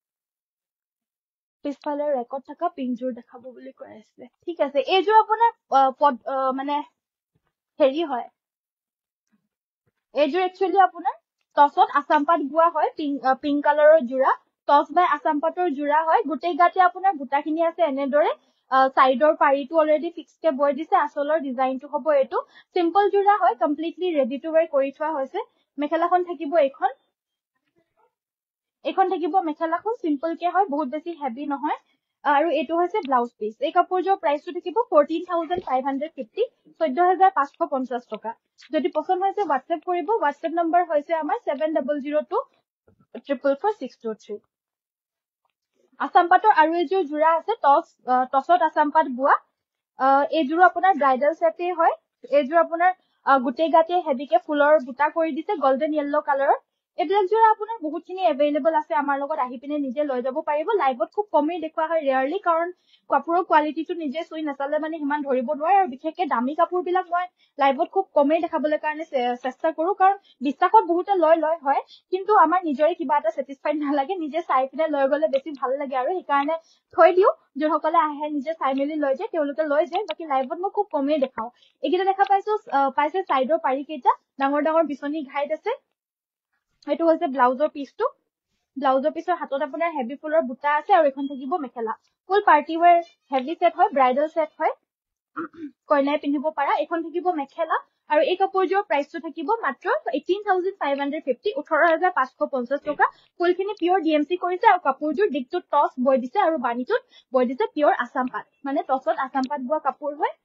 Speaker 1: পিছফালে ৰেকৰ্ড থকা পিংকযোৰ দেখাব বুলি কৈ আছিলে। ঠিক আছে, এইযোৰ আপোনাৰ মানে হেৰি হয়। এইযোৰ একচুৱেলি আপোনাৰ টছত আছাম পাট বোৱা হয়। পিংক কালাৰৰ যোৰা, টছ বাই আছাম পাটৰ যোৰা হয়। গোটেই গাতে আপোনাৰ বুটাখিনি আছে এনেদৰে। চাইডৰ পাৰিটো অলৰেডি ফিক্সকে বৈ দিছে। আঁচলৰ ডিজাইনটো হ'ব এইটো। চিম্পল যোৰা হয়, কমপ্লিটলি ৰেডি টু ৱেৰ কৰি থোৱা হৈছে। মেখেলাখন থাকিব এইখন। এইখন থাকিব মেখেলাখন, চিম্পলকে হয়, বহুত বেছি হেভি নহয়। আৰু এইটো হৈছে ব্লাউজ পিচ। এই কাপোৰযোৰৰ প্ৰাইচটো থাকিব 14,550। 14,550 টকা। যদি পচন্দ হৈছে হোৱাটছএপ কৰিব। হোৱাটছএপ নম্বৰ হৈছে আমাৰ 7002444623। আছাম পাটৰ আৰু এযোৰ যোৰা আছে, টছত আছাম পাট বোৱা। এইযোৰো আপোনাৰ ব্ৰাইডাল ছেটেই হয়। এইযোৰ আপোনাৰ গোটেই গাতে হেভিকে ফুলৰ বুটা কৰি দিছে, গল্ডেন য়েল্লো কালাৰৰ। এইবিলাক যোৰা আপোনাৰ বহুতখিনি এভেইলেবল আছে। আমাৰ লগত আহি পিনে নিজে লৈ যাব পাৰিব। লাইভত খুব কমেই দেখুওৱা হয়, ৰেয়াৰলি, কাৰণ কাপোৰৰ কোৱালিটিটো নিজে চুই নাচালে মানে সিমান ধৰিব নোৱাৰে। আৰু বিশেষকে দামী কাপোৰবিলাক মই লাইভত খুব কমেই দেখাবলৈ কাৰণে চেষ্টা কৰো, কাৰণ বিশ্বাসত বহুতে লয় হয়, কিন্তু আমাৰ নিজৰে কিবা এটা ছেটিছফাইড নালাগে। নিজে চাই পিনে লৈ গলে বেছি ভাল লাগে আৰু সেইকাৰণে থৈ দিও। যোনসকলে আহে নিজে চাই মেলি লৈ যায় তেওঁলোকে লৈ যায়। বাকী লাইভত মই খুব কমেই দেখাও। এইকেইটা দেখা পাইছে চাইডৰ পাৰি কেইটা ডাঙৰ ডাঙৰ বিচনী ঘাইত আছে। এইটো হৈছে ব্লাউজৰ পিচটো। ব্লাউজৰ পিছৰ হাতত আপোনাৰ হেভি ফুলৰ বুটা আছে আৰু এখন থাকিব মেখেলা। Full party wear heavy set হয়, ব্ৰাইডাল ছেট হয়, কইনাই পিন্ধিব পাৰা। এখন থাকিব মেখেলা আৰু এই কাপোৰযোৰৰ প্ৰাইচটো থাকিব মাত্ৰ 18,550। 18,550 টকা। ফুলখিনি পিয়ৰ DMC কৰিছে আৰু কাপোৰযোৰ দিকটোত টছ বৈ দিছে আৰু বাণীটোত বৈ দিছে পিয়ৰ আছাম পাট। মানে টছত আছাম পাট বোৱা কাপোৰ হয়।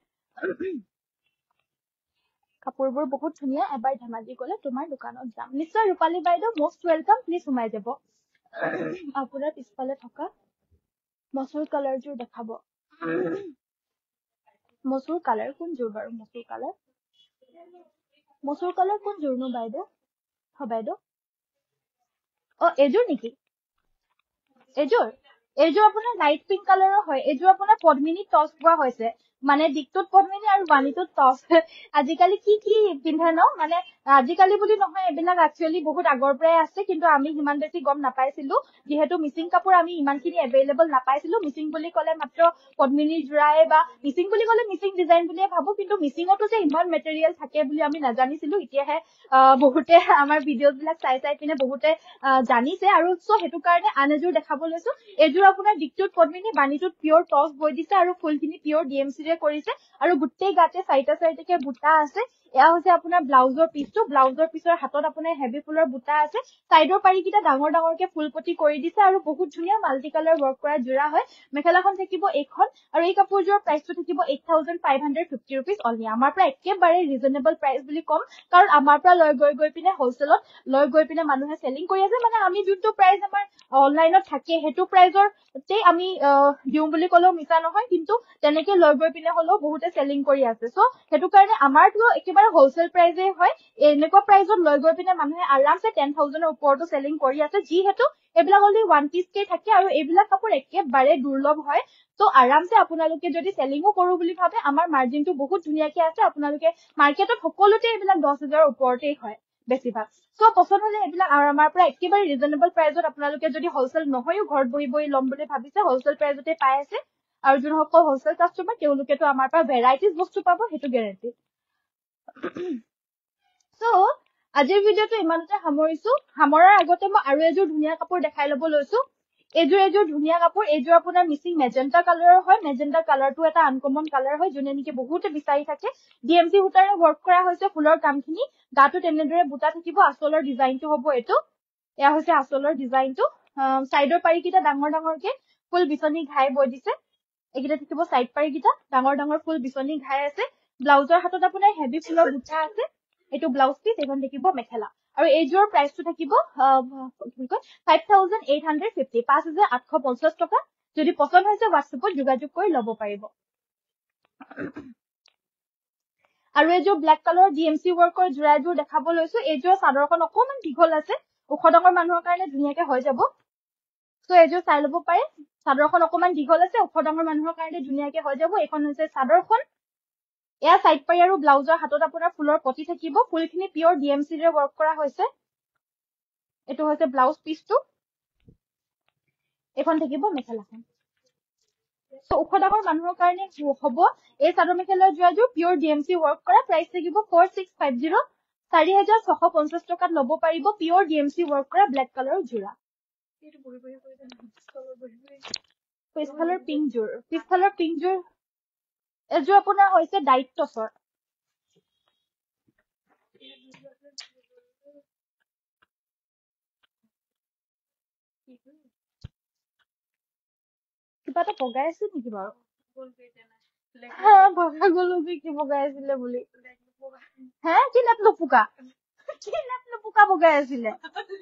Speaker 1: কাপোৰবোৰ বহুত ধুনীয়া। এবাৰ ধেমাজি গলে তোমাৰ দোকানত যাম নিশ্চয়। ৰূপালী বাইদেউ মষ্ট ৱেলকাম, প্লিজ সোমাই যাব। আপোনাৰ পিছফালে থকা মচুৰ কালাৰযোৰ দেখাব। মচুৰ কালাৰ কোনযোৰ বাৰু? মচুৰ কালাৰ কোনযোৰনো বাইদেউ? বাইদেউ এইযোৰ নেকি? এইযোৰ আপোনাৰ লাইট পিংক কালাৰৰ হয়। এইযোৰ আপোনাৰ পদ্মিনী টছ বোৱা হৈছে, মানে দিকটোত পদ্মিনী আৰু বাণীটোত টছ। আজিকালি কি পিন্ধে ন, মানে আজিকালি বুলি নহয়, এইবিলাক একচুৱেলি বহুত আগৰ পৰাই আছে, কিন্তু আমি সিমান বেছি গম নাপাইছিলো। যিহেতু মিচিং কাপোৰ আমি ইমানখিনি এভেইলেবল নাপাইছিলো। মিচিং বুলি ক'লে মাত্ৰ পদ্মিনীৰ যোৰাই বা মিচিং বুলি ক'লে মিচিং ডিজাইন বুলিয়ে ভাবো, কিন্তু মিচিঙতো যে ইমান মেটেৰিয়েল থাকে বুলি আমি নাজানিছিলো। এতিয়াহে বহুতে আমাৰ ভিডিঅ' বিলাক চাই পিনে বহুতে জানিছে। আৰু সেইটো কাৰণে আন এযোৰ দেখাব লৈছো। এইযোৰ আপোনাৰ দিকটোত পদ্মিনী, বাণীটোত পিয়ৰ টছ বৈ দিছে আৰু ফুলখিনি পিয়ৰ DMCৰে কৰিছে আৰু গোটেই গাতে চাইডে বুটা আছে। এয়া হৈছে আপোনাৰ ব্লাউজৰ পিচটো। ব্লাউজৰ পিছৰ হাতত আপোনাৰ হেভি ফুলৰ বুটা আছে। চাইডৰ পাৰিকেইটা ডাঙৰ ডাঙৰকে ফুলপটি কৰি দিছে আৰু বহুত ধুনীয়া মাল্টি কালাৰ ৱৰ্ক কৰা যোৰা হয়। মেখেলাখন থাকিব এইখন আৰু এই কাপোৰযোৰৰ প্ৰাইচটো থাকিব 8,550 ৰুপিজ অনলি। আমাৰ পৰা একেবাৰে ৰিজনেবল প্ৰাইচ বুলি ক'ম, কাৰণ আমাৰ পৰা লৈ গৈ পিনে হলচেলত লৈ গৈ পিনে মানুহে চেলিং কৰি আছে। মানে আমি যোনটো প্ৰাইচ আমাৰ অনলাইনত থাকে সেইটো প্ৰাইজতেই আমি দিওঁ বুলি ক'লেও মিছা নহয়, কিন্তু তেনেকে লৈ গৈ পিনে হ'লেও বহুতে চেলিং কৰি আছে। চ' সেইটো কাৰণে আমাৰতো একেবাৰে হলচেল প্ৰাইজে হয়। এনেকুৱা প্ৰাইজত লৈ গৈ পিনে মানুহে আৰামছে 10,000ৰ ওপৰতো চেলিং কৰি আছে, যিহেতু এইবিলাক অনলি ওৱান পিচকে থাকে আৰু এইবিলাক কাপোৰ একেবাৰে দুৰ্লভ হয়। ত' আৰামছে আপোনালোকে যদি চেলিঙো কৰো বুলি ভাবে, আমাৰ মাৰ্জিনটো বহুত ধুনীয়াকে আছে। আপোনালোকে মাৰ্কেটত সকলোতে এইবিলাক 10,000ৰ ওপৰতেই হয় বেছিভাগ। চ' পচন্দ হলে এইবিলাক আমাৰ পৰা একেবাৰে ৰিজনেবল প্ৰাইজত আপোনালোকে যদি হলচেল নহয়ও ঘৰত বহি ল'ম বুলি ভাবিছে, হলচেল প্ৰাইজতে পাই আছে। আৰু যোনসকল হলচেল কাষ্টমাৰ তেওঁলোকেতো আমাৰ পৰা ভেৰাইটিজ বস্তু পাব, সেইটো গেৰেণ্টি। চ' আজিৰ ভিডিঅ'টো ইমানতে সামৰিছো। সামৰাৰ আগতে মই আৰু এযোৰ ধুনীয়া কাপোৰ দেখাই ল'ব লৈছো। এইযোৰ ধুনীয়া কাপোৰ। এইযোৰ আপোনাৰ মিচিং মেজেণ্টা কালাৰৰ হয়। মেজেণ্টা কালাৰটো এটা আনকমন কালাৰ হয়, যোনে নেকি বহুতে বিচাৰি থাকে। DMC সূতাৰে ৱৰ্ক কৰা হৈছে ফুলৰ কামখিনি। গাটোত এনেদৰে বুটা থাকিব। আঁচলৰ ডিজাইনটো হ'ব এইটো। এয়া হৈছে আঁচলৰ ডিজাইনটো। চাইডৰ পাৰিকেইটা ডাঙৰ ডাঙৰকে ফুল বিচনী ঘাই বৈ দিছে। এইকেইটা থাকিব সাইড পাৰি কিটা ডাঙৰ ডাঙৰ ফুল বিচনী ঘাই আছে ব্লাউজৰ হাতত আপোনাৰ হেভি ফুলৰ বুটা আছে এটো ব্লাউজ পিস এখন থাকিব মেখেলা আৰু এইযোৰ প্ৰাইসটো থাকিব 5850 5850 টকা যদি পছন্দ হৈছে WhatsAppত যোগাযোগ কৰি লব পাৰিব আৰু এইযোৰ ব্ল্যাক কালাৰৰ ডিএমসি ওয়াৰ্কৰ জোৰা এযোৰ দেখাব লৈছো এইযোৰ চাদৰখন অকমান দীঘল আছে ওখ ডাঙৰ মানুহৰ কাৰণে ধুনীয়াকৈ হৈ যাব সো এইযোৰ চাই লব পাৰে চাদৰখন অকমান দীঘল আছে ওখ ডাঙৰ মানুহৰ কাৰণে ধুনীয়াকৈ হৈ যাব এখন হৈছে চাদৰখন এয়া সাইড পাৰি আৰু ব্লাউজৰ হাতত আপোনাৰ ফুলৰ পটি থাকিব ফুলখিনি পিওৰ ডিএমসি ৰে ওয়াৰ্ক কৰা হৈছে এটো হৈছে ব্লাউজ পিসটো এখন থাকিব মেখেলাখন সো ওখ ডাঙৰ মানুহৰ কাৰণে হ'ব এই চাদৰ মেখেলাৰ জোৰাযোৰ পিওৰ ডিএমসি ওয়াৰ্ক কৰা প্ৰাইস থাকিব 4650 4650 টকাত লব পাৰিব পিওৰ ডিএমসি ওয়াৰ্ক কৰা ব্ল্যাক কালাৰৰ জোৰা এটো বহি বহি কৰি পিছফালৰ পিংক জোৰ এযোৰ আপোনাৰ হৈছে ডাইট টছৰ কিবা এটা পগাই আছে নেকি বাৰু ভগা গলো কি পগাই আছিলে বুলি হে কি লেপ লপুকা পগাই আছিলে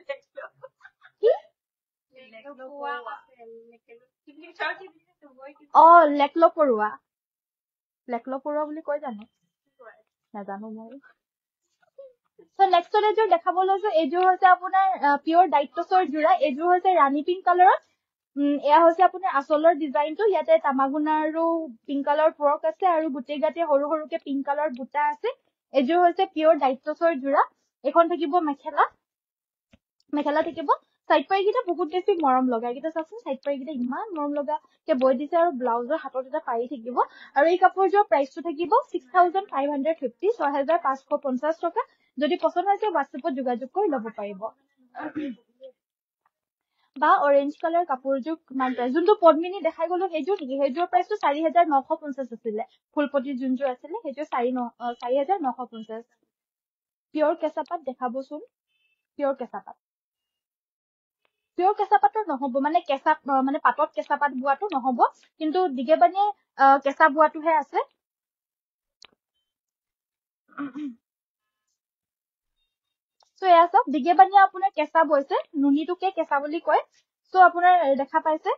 Speaker 1: লেকলো পৰুৱা বুলি কয় জানো নাজানো মই সো নেক্সট এযোৰ দেখাব লৈছো এইযোৰ হৈছে আপোনাৰ পিওৰ ডাইট টছৰ জোৰা এইযোৰ হৈছে ৰাণী পিংক কালাৰৰ এয়া হৈছে আপোনাৰ আসলৰ ডিজাইনটো ইয়াতে তামাগুনা আৰু পিংক কালাৰ ফ্ৰক আছে আৰু গুটেই গাতে সৰু সৰুকে পিংক কালাৰ বুটা আছে এইযোৰ হৈছে পিওৰ ডাইট টছৰ জোৰা এখন থাকিব মেখেলা থাকিব সাইড পাৰি কিটা বহুত বেছি মৰম লগা কিটা চাচোন সাইড পাৰি কিটা ইমান মৰম লগা কে বৈ দিছে আৰু ব্লাউজৰ হাতত এটা পাৰি থাকিব আৰু এই কাপোৰযোৰ প্ৰাইসটো থাকিব 6550 6550 টকা যদি পছন্দ হৈছে WhatsAppত যোগাযোগ কৰি লব পাৰিব বা অৰেঞ্জ কালাৰ কাপোৰযোৰ কিমান প্ৰাইস যোনটো পদ্মিনী দেখাই গলো হেজোৰ নেকি হেজোৰ প্ৰাইসটো 4950 আছিল ফুলপটি যোনযোৰ আছিল হেজোৰ 4950 পিওৰ কেঁচাপাত দেখাবচোন পিওৰ কেঁচাপাতৰ নহব মানে পাতত কেঁচাপাত বুৱাটো নহব কিন্তু দিগেবানিয়ে কেঁচা বুৱাটোহে আছে সো এয়া সব দিগেবানিয়ে আপোনাৰ কেঁচা বৈছে নুনিটোকে কেঁচা বুলি কয় সো আপোনাৰ দেখা পাইছে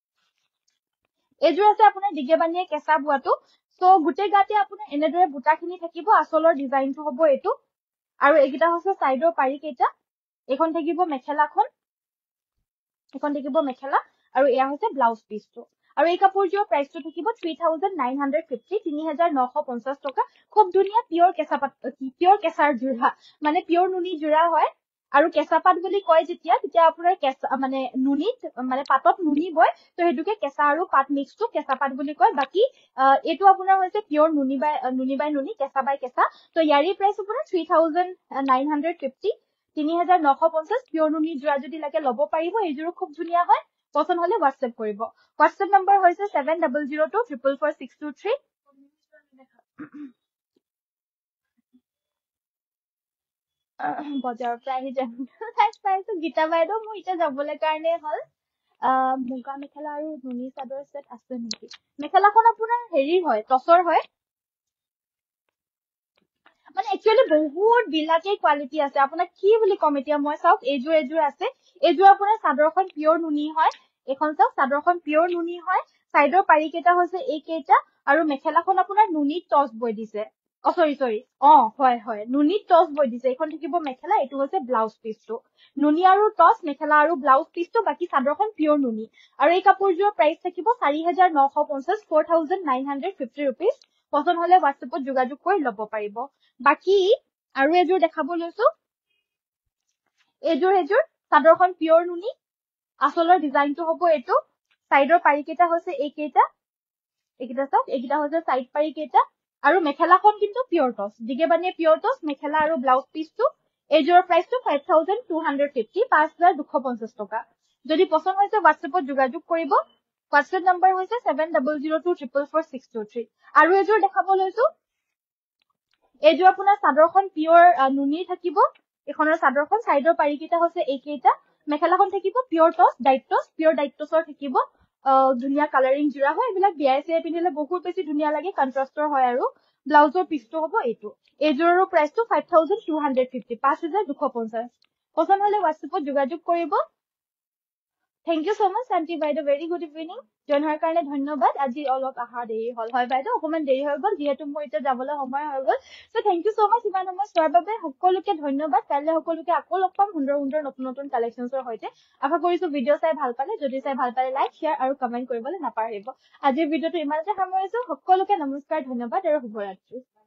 Speaker 1: এযোৰ আছে আপোনাৰ দিগেবানিয়ে কেঁচা বুৱাটো সো গুটেই গাতে আপোনাৰ এনেদৰে বুটাখিনি থাকিব আসলৰ ডিজাইনটো হ'ব এটো আৰু এইকিটা হৈছে সাইডৰ পাৰি কেইটা এখন থাকিব মেখেলা আৰু এয়া হৈছে ব্লাউজ পিসটো আৰু এই কাপোৰযোৰ প্ৰাইসটো থাকিব 3950 3950 টকা খুব ধুনিয়া পিওৰ কেঁচাৰ জোৰা মানে পিওৰ নুনি জোৰা হয় আৰু কেঁচাপাত বুলি কয় যেতিয়া আপোনাৰ কেঁচা মানে নুনিত মানে পাতত নুনি বয় তো হেতুকে কেঁচা আৰু পাত মিক্সটো কেঁচাপাত বুলি কয় বাকি এটো আপোনাৰ হৈছে পিওৰ নুনি বাই নুনি কেঁচা বাই কেঁচা তো ইয়াৰি প্ৰাইস আপোনাৰ 3950 3950 পিওৰ নুনি জোৰা যদি লাগে লব পাৰিব এইযোৰ খুব ধুনিয়া হয় পছন্দ হলে WhatsApp কৰিব WhatsApp নম্বৰ হৈছে 7002444623 বজাৰৰ পৰা আহি যাম পাইছো গীতা বাইদেউ মোৰ এতিয়া যাবলৈ কাৰণে হল মুগা মেখেলা আৰু নুনি চাদৰ সেট আছে নেকি মেখেলাখন আপোনাৰ হেৰি হয় টছৰ হয় মানে একচুয়ালি বহুত বিলাকে কোৱালিটি আছে আপোনাক কি বুলি কম এতিয়া মই চাওক এইযোৰ আছে এইযোৰ আপোনাৰ চাদৰখন পিওৰ নুনি হয় এখন চাওক চাদৰখন পিওৰ নুনি হয় সাইডৰ পাৰি কেইটা হৈছে এই কেইটা আৰু মেখেলাখন আপোনাৰ নুনি টছ বৈ দিছে সৰি হয় নুনি টছ বৈ দিছে এখন থাকিব মেখেলা এটো হৈছে ব্লাউজ পিসটো নুনি আৰু টছ মেখেলা আৰু ব্লাউজ পিসটো বাকি চাদৰখন পিওৰ নুনি আৰু এই কাপোৰযোৰ প্ৰাইস থাকিব 4950 4950 रुपीस পছন্দ হলে WhatsAppত যোগাযোগ কৰি লব পাৰিব বাকি আৰু এযোৰ দেখাব লৈছো এইযোৰ চাদৰখন পিওৰ নুনি আসলৰ ডিজাইনটো হ'ব এটো সাইডৰ পাৰি কেইটা হৈছে এই কেইটা এইকিটা চাওক এইকিটা হৈছে সাইড পাৰি কেইটা আৰু মেখেলাখন কিন্তু পিওৰ টছ দিগেবানিয়ে পিওৰ টছ মেখেলা আৰু ব্লাউজ পিসটো এইযোৰৰ প্ৰাইসটো 5250 5250 টকা যদি পছন্দ হৈছে WhatsAppত যোগাযোগ কৰিব WhatsApp নম্বৰ হৈছে 7002444623 আৰু এযোৰ দেখাব লৈছো এইযোৰ আপোনাৰ চাদৰখন পিওৰ নুনি থাকিব এখনৰ চাদৰখন সাইডৰ পাৰি কেইটা হৈছে এই কেইটা মেখেলাখন থাকিব পিওৰ টছ ডাইট টছ পিওৰ ডাইট টছৰ থাকিব ধুনীয়া কালাৰিং যোৰা হয় এইবিলাক বিয়াই চিয়াই পিন্ধিলে বহুত বেছি ধুনীয়া লাগে কন্ট্ৰাষ্টৰ হয় আৰু ব্লাউজৰ পিচটো হ'ব এইটো এইযোৰৰো প্ৰাইচটো 5250 5250 পছন্দ হলে হোৱাটছএপত যোগাযোগ কৰিব Thank you so much, Aunty বাইদেউ very good evening জইন হোৱাৰ কাৰণে ধন্যবাদ আজি অলপ আহা দেৰি হ'ল হয় বাইদেউ অকমান দেৰি হৈ গ'ল যিহেতু মোৰ এতিয়া যাবলৈ সময় হৈ গ'ল so thank you so much ইমান সময় চোৱাৰ বাবে সকলোকে ধন্যবাদ কাইলৈ সকলোকে আকৌ লগ পাম সুন্দৰ সুন্দৰ নতুন নতুন কালেকশ্যনছৰ সৈতে আশা কৰিছো ভিডিঅ' চাই ভাল পালে যদি চাই ভাল পালে লাইক শ্বেয়াৰ আৰু কমেন্ট কৰিবলৈ নাপাহৰিব আজিৰ ভিডিঅ'টো ইমানতে সামৰিছো সকলোকে নমস্কাৰ ধন্যবাদ আৰু শুভৰাত্ৰি